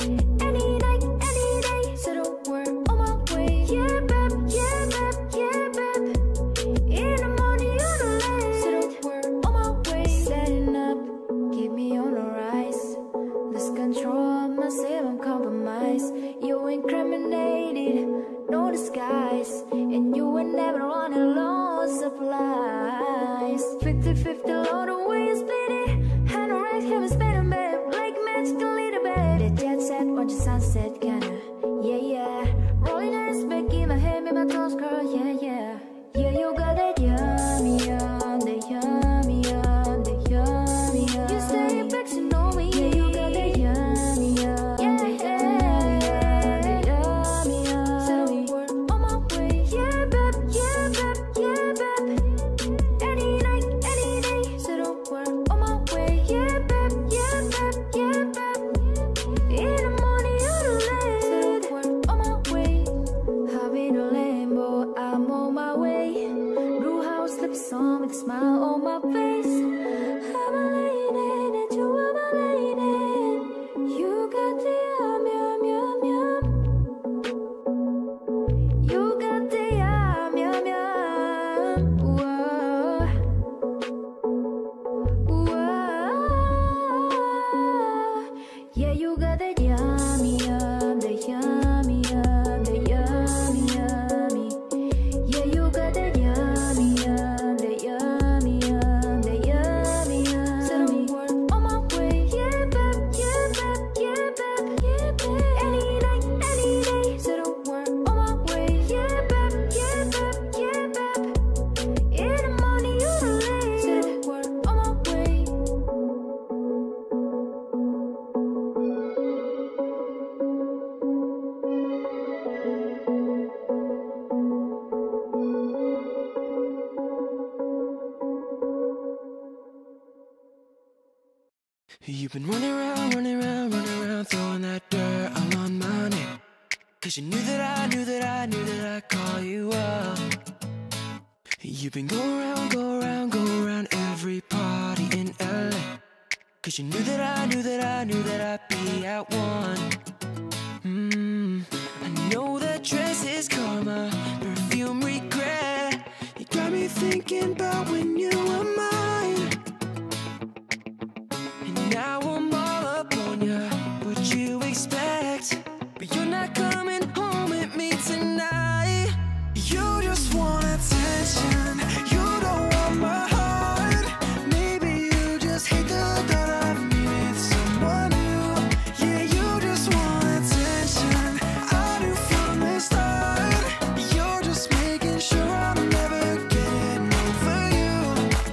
Any night, any day. So we're on my way, yeah, babe, yeah, babe, yeah, babe. In the morning, you're late. So we're on my way, setting up, keep me on the rise. Lose control myself, I'm compromised. You incriminated, no disguise. And you were never on a low supplies. fifty fifty all the way, you split it. Hand on rack, have a spinning, babe. Like magical little babe. The jet set, watch the sunset, kinda. Yeah, yeah. Rolling eyes back in my head, make my toes curl, yeah, yeah. Yeah, you got that yummy, yum, the yummy, yum, the yummy, yum. You stay back to know me. Yeah, you got that yummy, yum, the yummy, the yummy, yum. So we're on my way, yeah, babe, yeah, babe, yeah, babe. Any night, any day. So we're on my way, yeah, babe, yeah, babe, yeah, babe. In the morning, you're late. So we're on my way. Having a Lambo, I'm on my way. Blue house, lips on with a smile on my face. I'm a lady, and you are my lady. You got the yum, yum, yum, yum. You got the yum, yum, yum. Whoa. Whoa. Yeah, you got the yummy, yum, the yummy, yum, the yummy, yummy. Yeah, you got the yummy, yum, the yummy, yum, the yummy, yum. So we're on my way, yeah, babe, yeah, babe, yeah, babe, yeah, babe. Any night, any day. So we're on my way, yeah, babe, yeah, babe, yeah, babe. In the morning, you're late. So we're on my way. You've been running around, running around, running around, throwing that dirt all on my name. Cause you knew that I knew that I knew that I'd call you up. You've been going around, go around, go around every party in L A. Cause you knew that I knew that I knew that I'd be at one. Mmm, I know that dress is karma, perfume regret. You got me thinking about when you were mine. And now I'm all up on you, what you expect? But you're not coming home with me tonight. You just want attention. You don't want my heart. Maybe you just hate the thought of me with someone new. Yeah, you just want attention. I knew from the start. You're just making sure I'm never getting over you.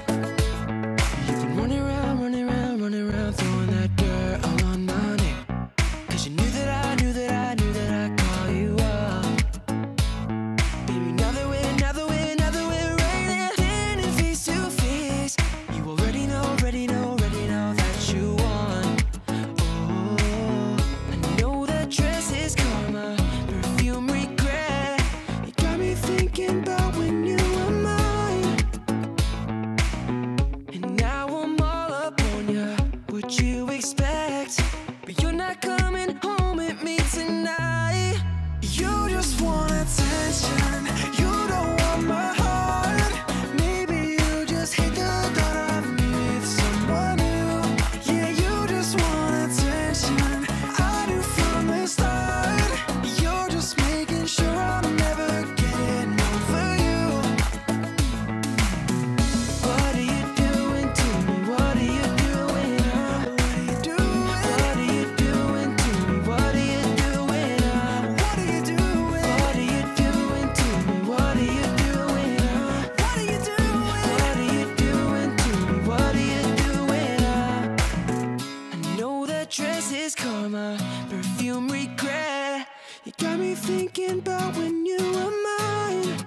thinking about when you were mine.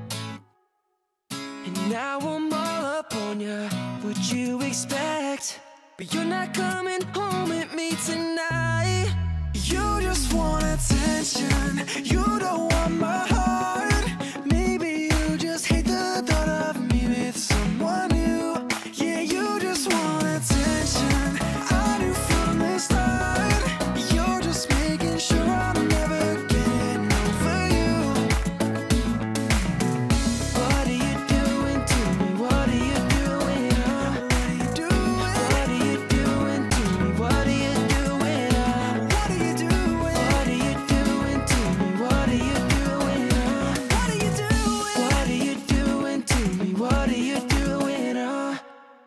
And now I'm all up on ya. What you expect? But you're not coming home with me tonight. You just want attention. You don't want my heart. Maybe you just hate the thought of me with someone new. Yeah, you just want attention. I knew from the start. You're just making sure I'm never getting over you. What are you doing to me? What are you doing? Uh, what are you doing? What are you doing to me? What are you doing? Uh, what are you doing? What are you doing to me? What are you doing? Uh, what are you doing? What are you doing to me? What are you doing? Uh,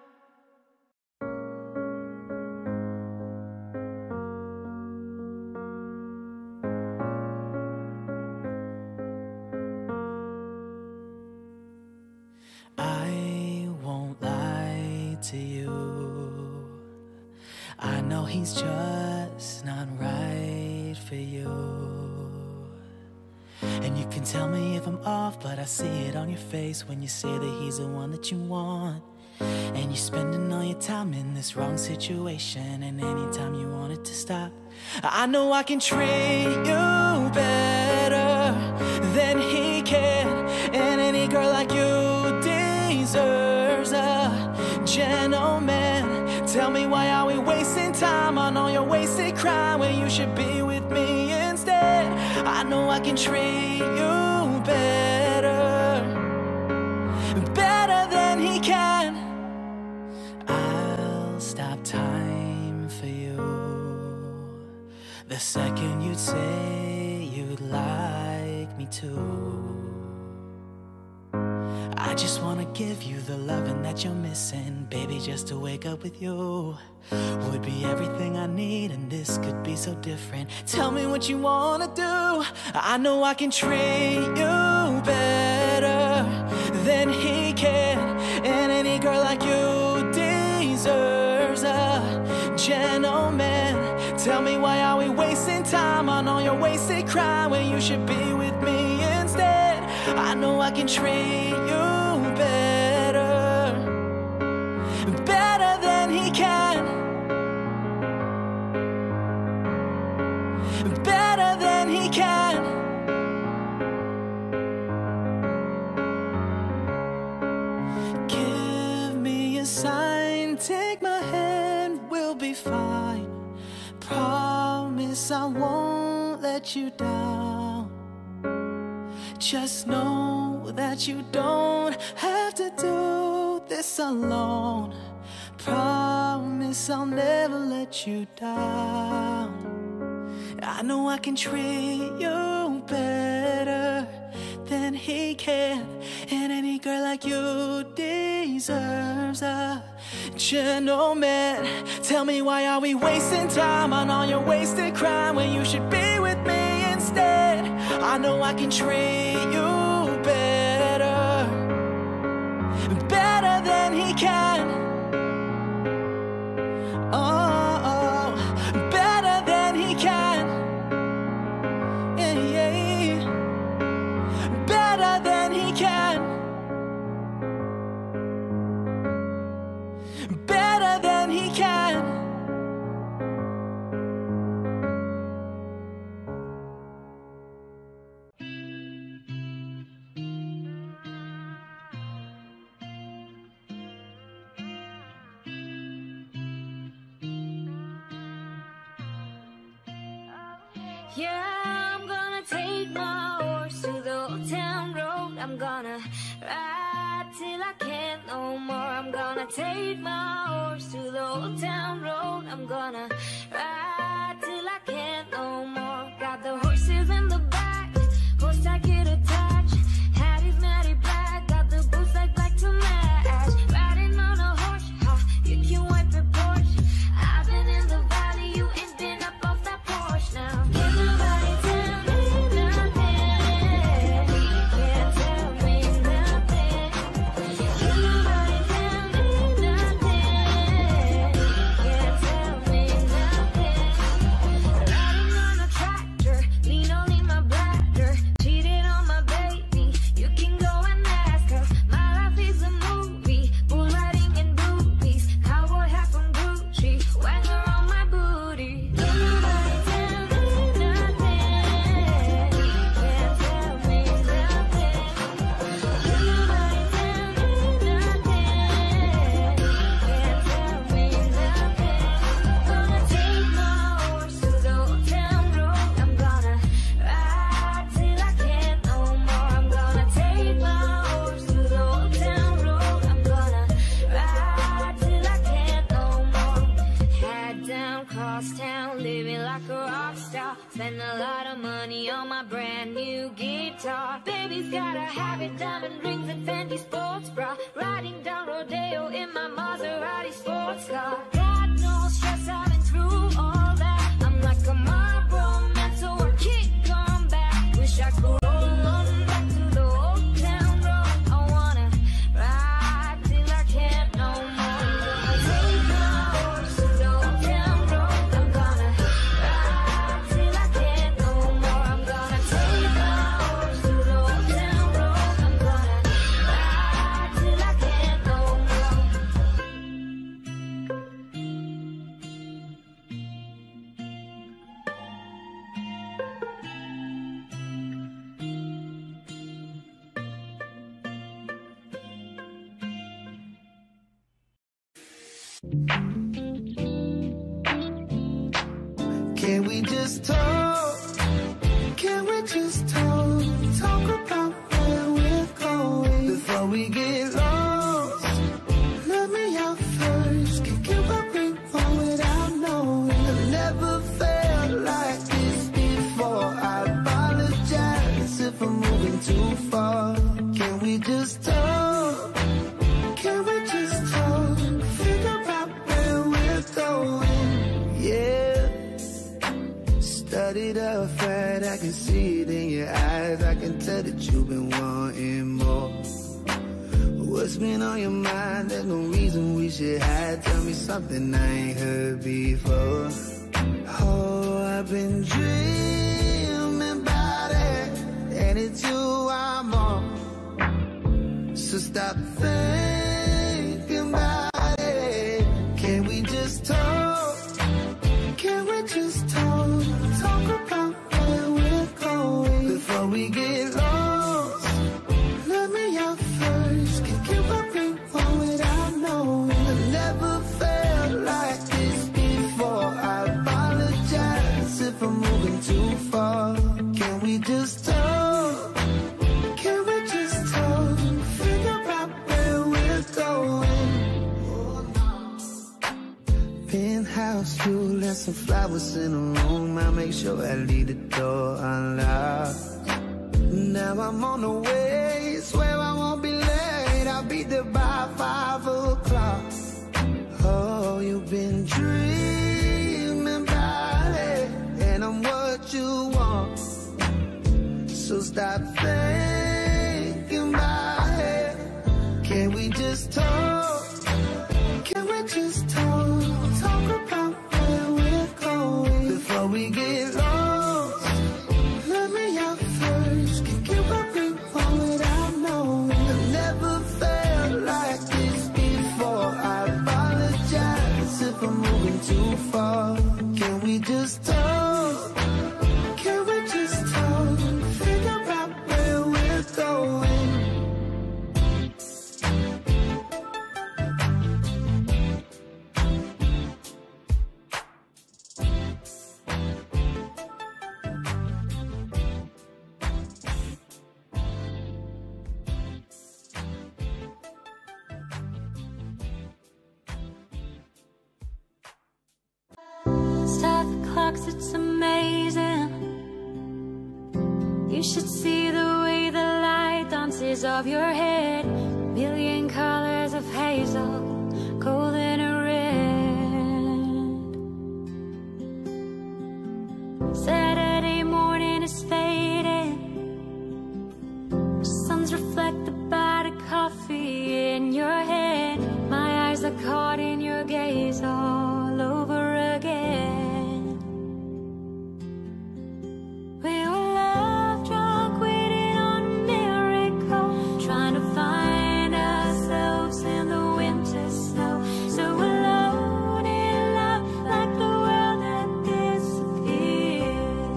I won't lie to you. I know he's just not right for you. And you can tell me if I'm off, but I see it on your face when you say that he's the one that you want. And you're spending all your time in this wrong situation. And anytime you want it to stop, I know I can treat you better than he can. And any girl like you deserves a gentleman. Tell me, why are we wasting time on all your wasted crime when you should be with me instead? I know I can treat you better, better than he can. I'll stop time for you the second you'd say you'd like me to. I just wanna give you the loving that you're missing. Baby, just to wake up with you would be everything I need, and this could be so different. Tell me what you wanna do. I know I can treat you better than he can. And any girl like you deserves a gentleman. Tell me, why are we wasting time on all your wasted crime when you should be with me instead? I know I can treat you better, better than he can, better than he can. Give me a sign, take my hand, we'll be fine. Promise I won't let you down. Just know that you don't have to do this alone. Promise I'll never let you down. I know I can treat you better than he can. And any girl like you deserves a gentleman. Tell me, why are we wasting time on all your wasted crime when you should be with me instead? I know I can treat you better, better than he can. Oh, oh, better than he can. Yeah, yeah. Better than he can. Better than he can. Yeah, I'm gonna take my horse to the old town road. I'm gonna ride till I can't no more. I'm gonna take my horse to the old town road. I'm gonna ride till I can't no more. Got the horses in the back, horse I get attached. Hattie's matty black, got the boots like black to match. Riding on a horse, ha, you can wipe your porch. I've been in the valley, you ain't been up off that porch now. Can't nobody tell me nothing. He can't tell me nothing. Can't nobody tell me nothing. He can't tell me nothing. Spend a lot of money on my brand new guitar. Baby's got a habit, diamond rings and Fendi sports bra. Riding down Rodeo in my Maserati sports car. Got no stress, I've been through all that. I'm like a Marlboro man, so I keep going back. Wish I could roll on back to the old town road. I wanna ride till I can't no more. I'm gonna take my horse to the old town road. I'm gonna ride till I can't no more. I'm gonna take my horse to the old town road. I'm gonna ride till I can't no more. Can we just talk? Can we just talk? Talk about where we're going before we get lost. Let me out first. Can give up on without knowing. I've never felt like this before. I apologize if I'm moving too far. Can we just talk? Can we just talk? Figure out where we're going. Yeah. Studied up, right? I can see it in your eyes. I can tell that you've been wanting more. What's been on your mind? There's no reason we should hide. Tell me something I ain't heard before. Oh, I've been dreaming about it, and it's you I'm on. So stop thinking about it. Can we just talk? Can we just talk? Talk about where we're going before we get lost. Let me out first. Can give up on without knowing. I've never felt like this before. I apologize if I'm moving too far. Can we just talk? Can we just talk? Figure out where we're going. Penthouse view, left some flowers in the room. I make sure I leave the door unlocked. Now I'm on the way, swear I won't be late. I'll be there by five o'clock. Oh, you've been dreaming about it, and I'm what you want. So stop thinking about it. Can we just talk? Can we just talk? Talk about where we're going before we get lost. Let me out first. Can give up on without knowing. I've never felt like this before. I apologize if I'm moving too far. Can we just talk? Can we just talk? Figure out where we're going. Stop the clocks, it's amazing. You should see the way the light dances off your head. Million colors of hazel, golden and red. Saturday morning is fading. Sun's reflected by the coffee in your hand. My eyes are caught in your gaze all over again. We were love drunk, waiting on a miracle, trying to find ourselves in the winter snow. So alone in love, like the world had disappeared.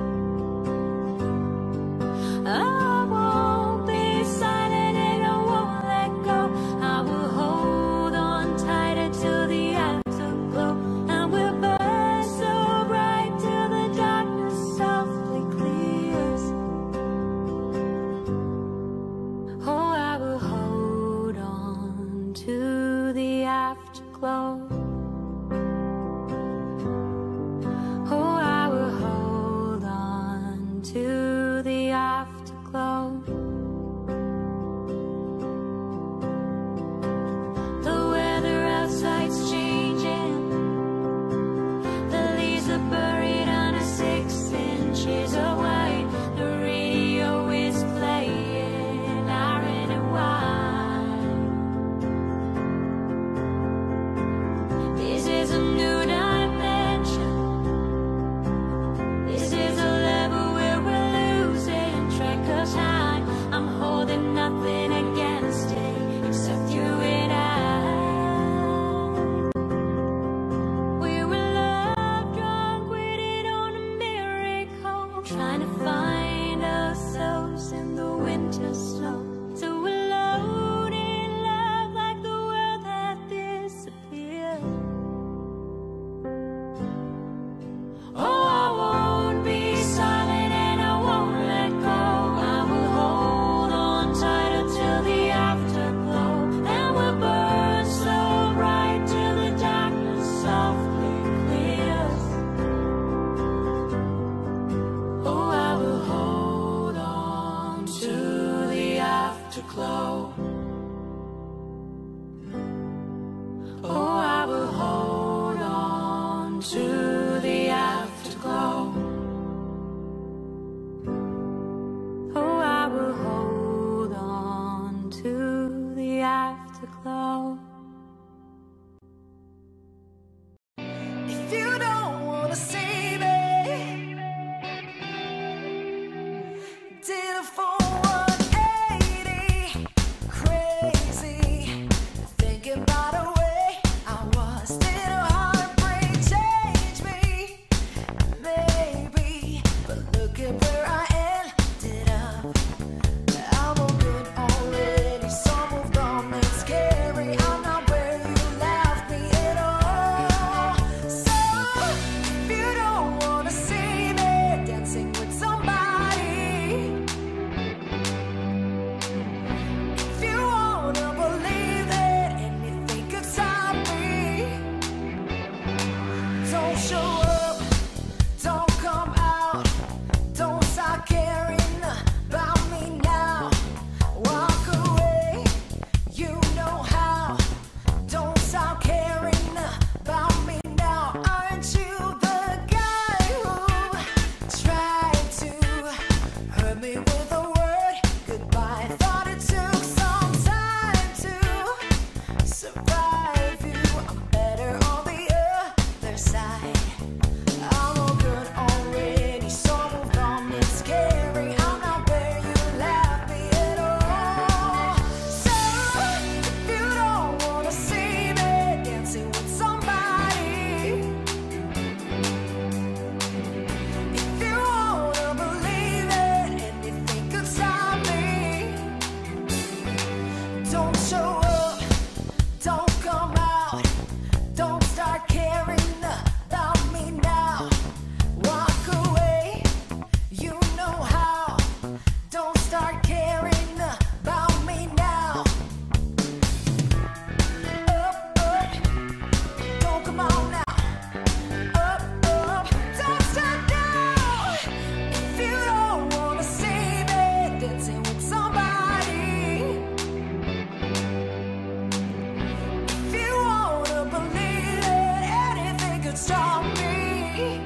I won't be silent and I won't let go. I will hold on tighter till the afterglow. And we'll burn so bright till the darkness softly clears. Oh, I will hold on to the afterglow. Oh, I will hold to the afterglow. Oh, I will hold on to the afterglow. If you don't wanna see me, did a full one eighty, crazy, thinking about a way I was. Did a heartbreak change me? Maybe, but look at where I ended up. I'm all good already, so moved on. It's scary, I'm not where you left me at all. So, if you don't wanna see me dancing with somebody, if you wanna believe that anything could stop me, don't show up, don't come out, don't start caring about me now. Walk away, you know how. Don't stop caring about me now. Aren't you the guy who tried to hurt me with a word goodbye? Thought it took some time to survive you. I'm better on the other side. I'm all good already, so moved on. It's scary, I'm not where you left me at all. So, if you don't wanna see me dancing with somebody, if you wanna believe that anything could stop me, don't show up, don't come out, don't start caring about me now. Walk away, you know how. Don't start caring about me now. Up, up, don't come on now. Up, up, don't stop now. If you don't wanna see me dancing with somebody, if you wanna believe that anything could stop me,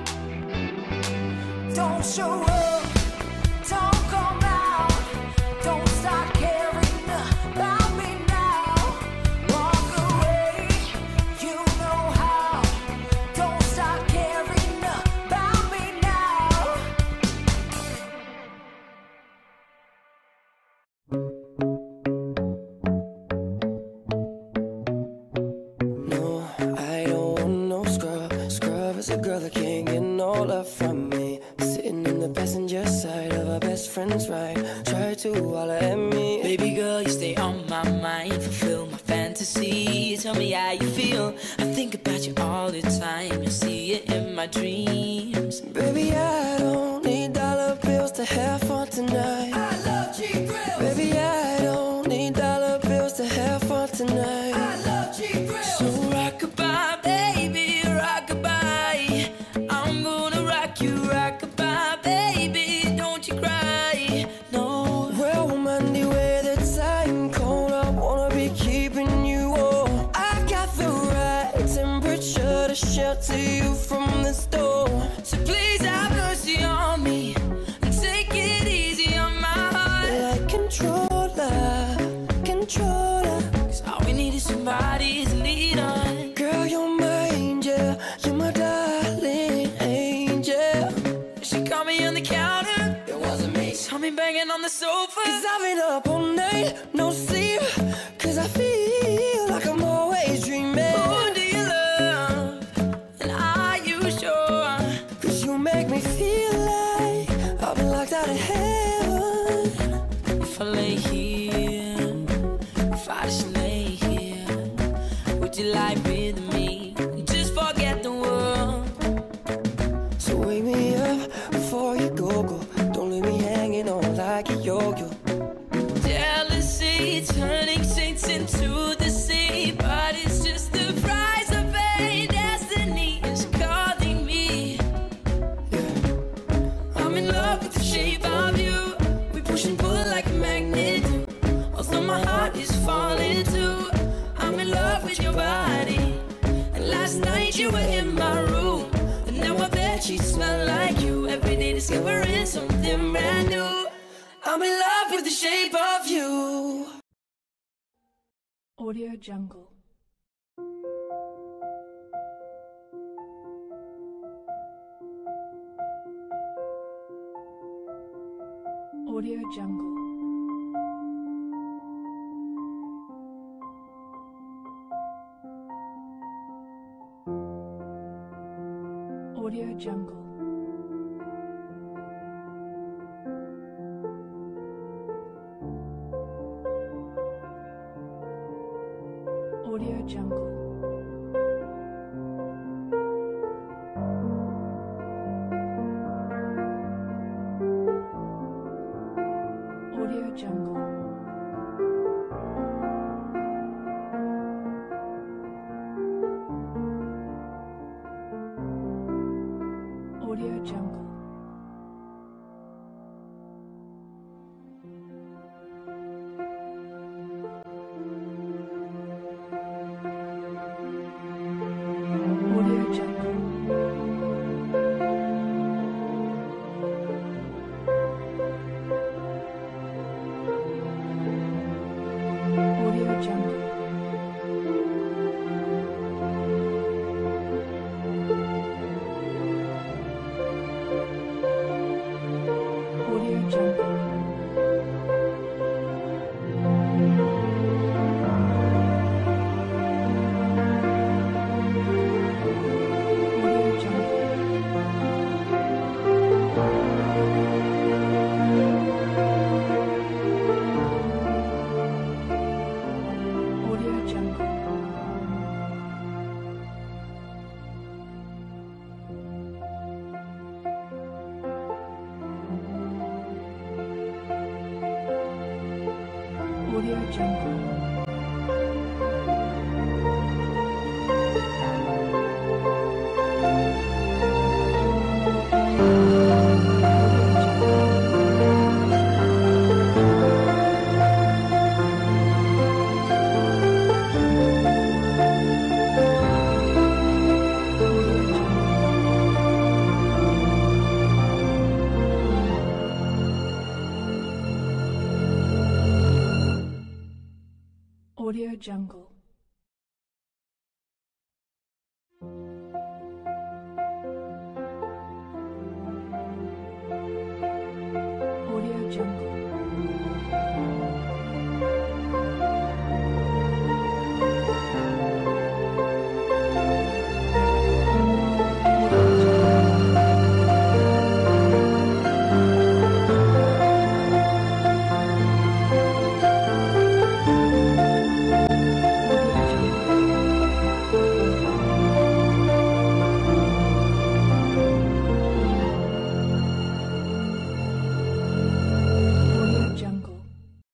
don't show up, don't come out, don't start caring about me now. Walk away, you know how. Don't start caring about me now. No, I don't want no scrub. Scrub is a girl that can't get no love from me. Sitting in the passenger side of her best friend's ride. Try to holler at me. Baby girl, you stay on my mind, fulfill my fantasy. Tell me how you feel. I think about you all the time. I see it in my dreams. Baby, I don't need dollar bills to have fun tonight. I love G Grills. Baby, I don't need dollar bills to have fun tonight. I love G Grills. So rockabye, baby, rockabye. I'm gonna rock you, rockabye, baby. Don't you cry, no. Well, Monday, where the time cold, I wanna be keeping you warm. I got the right temperature to shelter you from the storm. So please have mercy on me and take it easy on my heart. Like controller, controller. Cause all we need is somebody to lead on. Girl, you're my angel, you're my darling angel. She caught me on the counter, It wasn't me. saw me banging on the sofa. Cause I've been up all night, no sleep. Cause I feel like I'm always dreaming. Who do you love? And are you sure? Cause you make me feel like I've been locked out of heaven. If I lay here, if I just lay here, would you lie with me? Just forget the world. So wake me up before you go, go. Don't leave me hanging on like a yo-yo. Jealousy turning saints into the sea, but it's just the price of fate. Destiny is calling me. I'm in love with the shape of you. We push and pull like a magnet. Although my heart is falling too, I'm in love with your body. And last Last night you were in my room, and now I bet she smell like you. Every day discovering something brand new. I'm in love with the shape of you. Audio Jungle. Audio Jungle. Audio Jungle. Audio Jungle. Audio Jungle. Audio Jungle. Audio Jungle. Audio Jungle. Audio Jungle. Audio Jungle. Audio Jungle. Audio Jungle. Audio Jungle.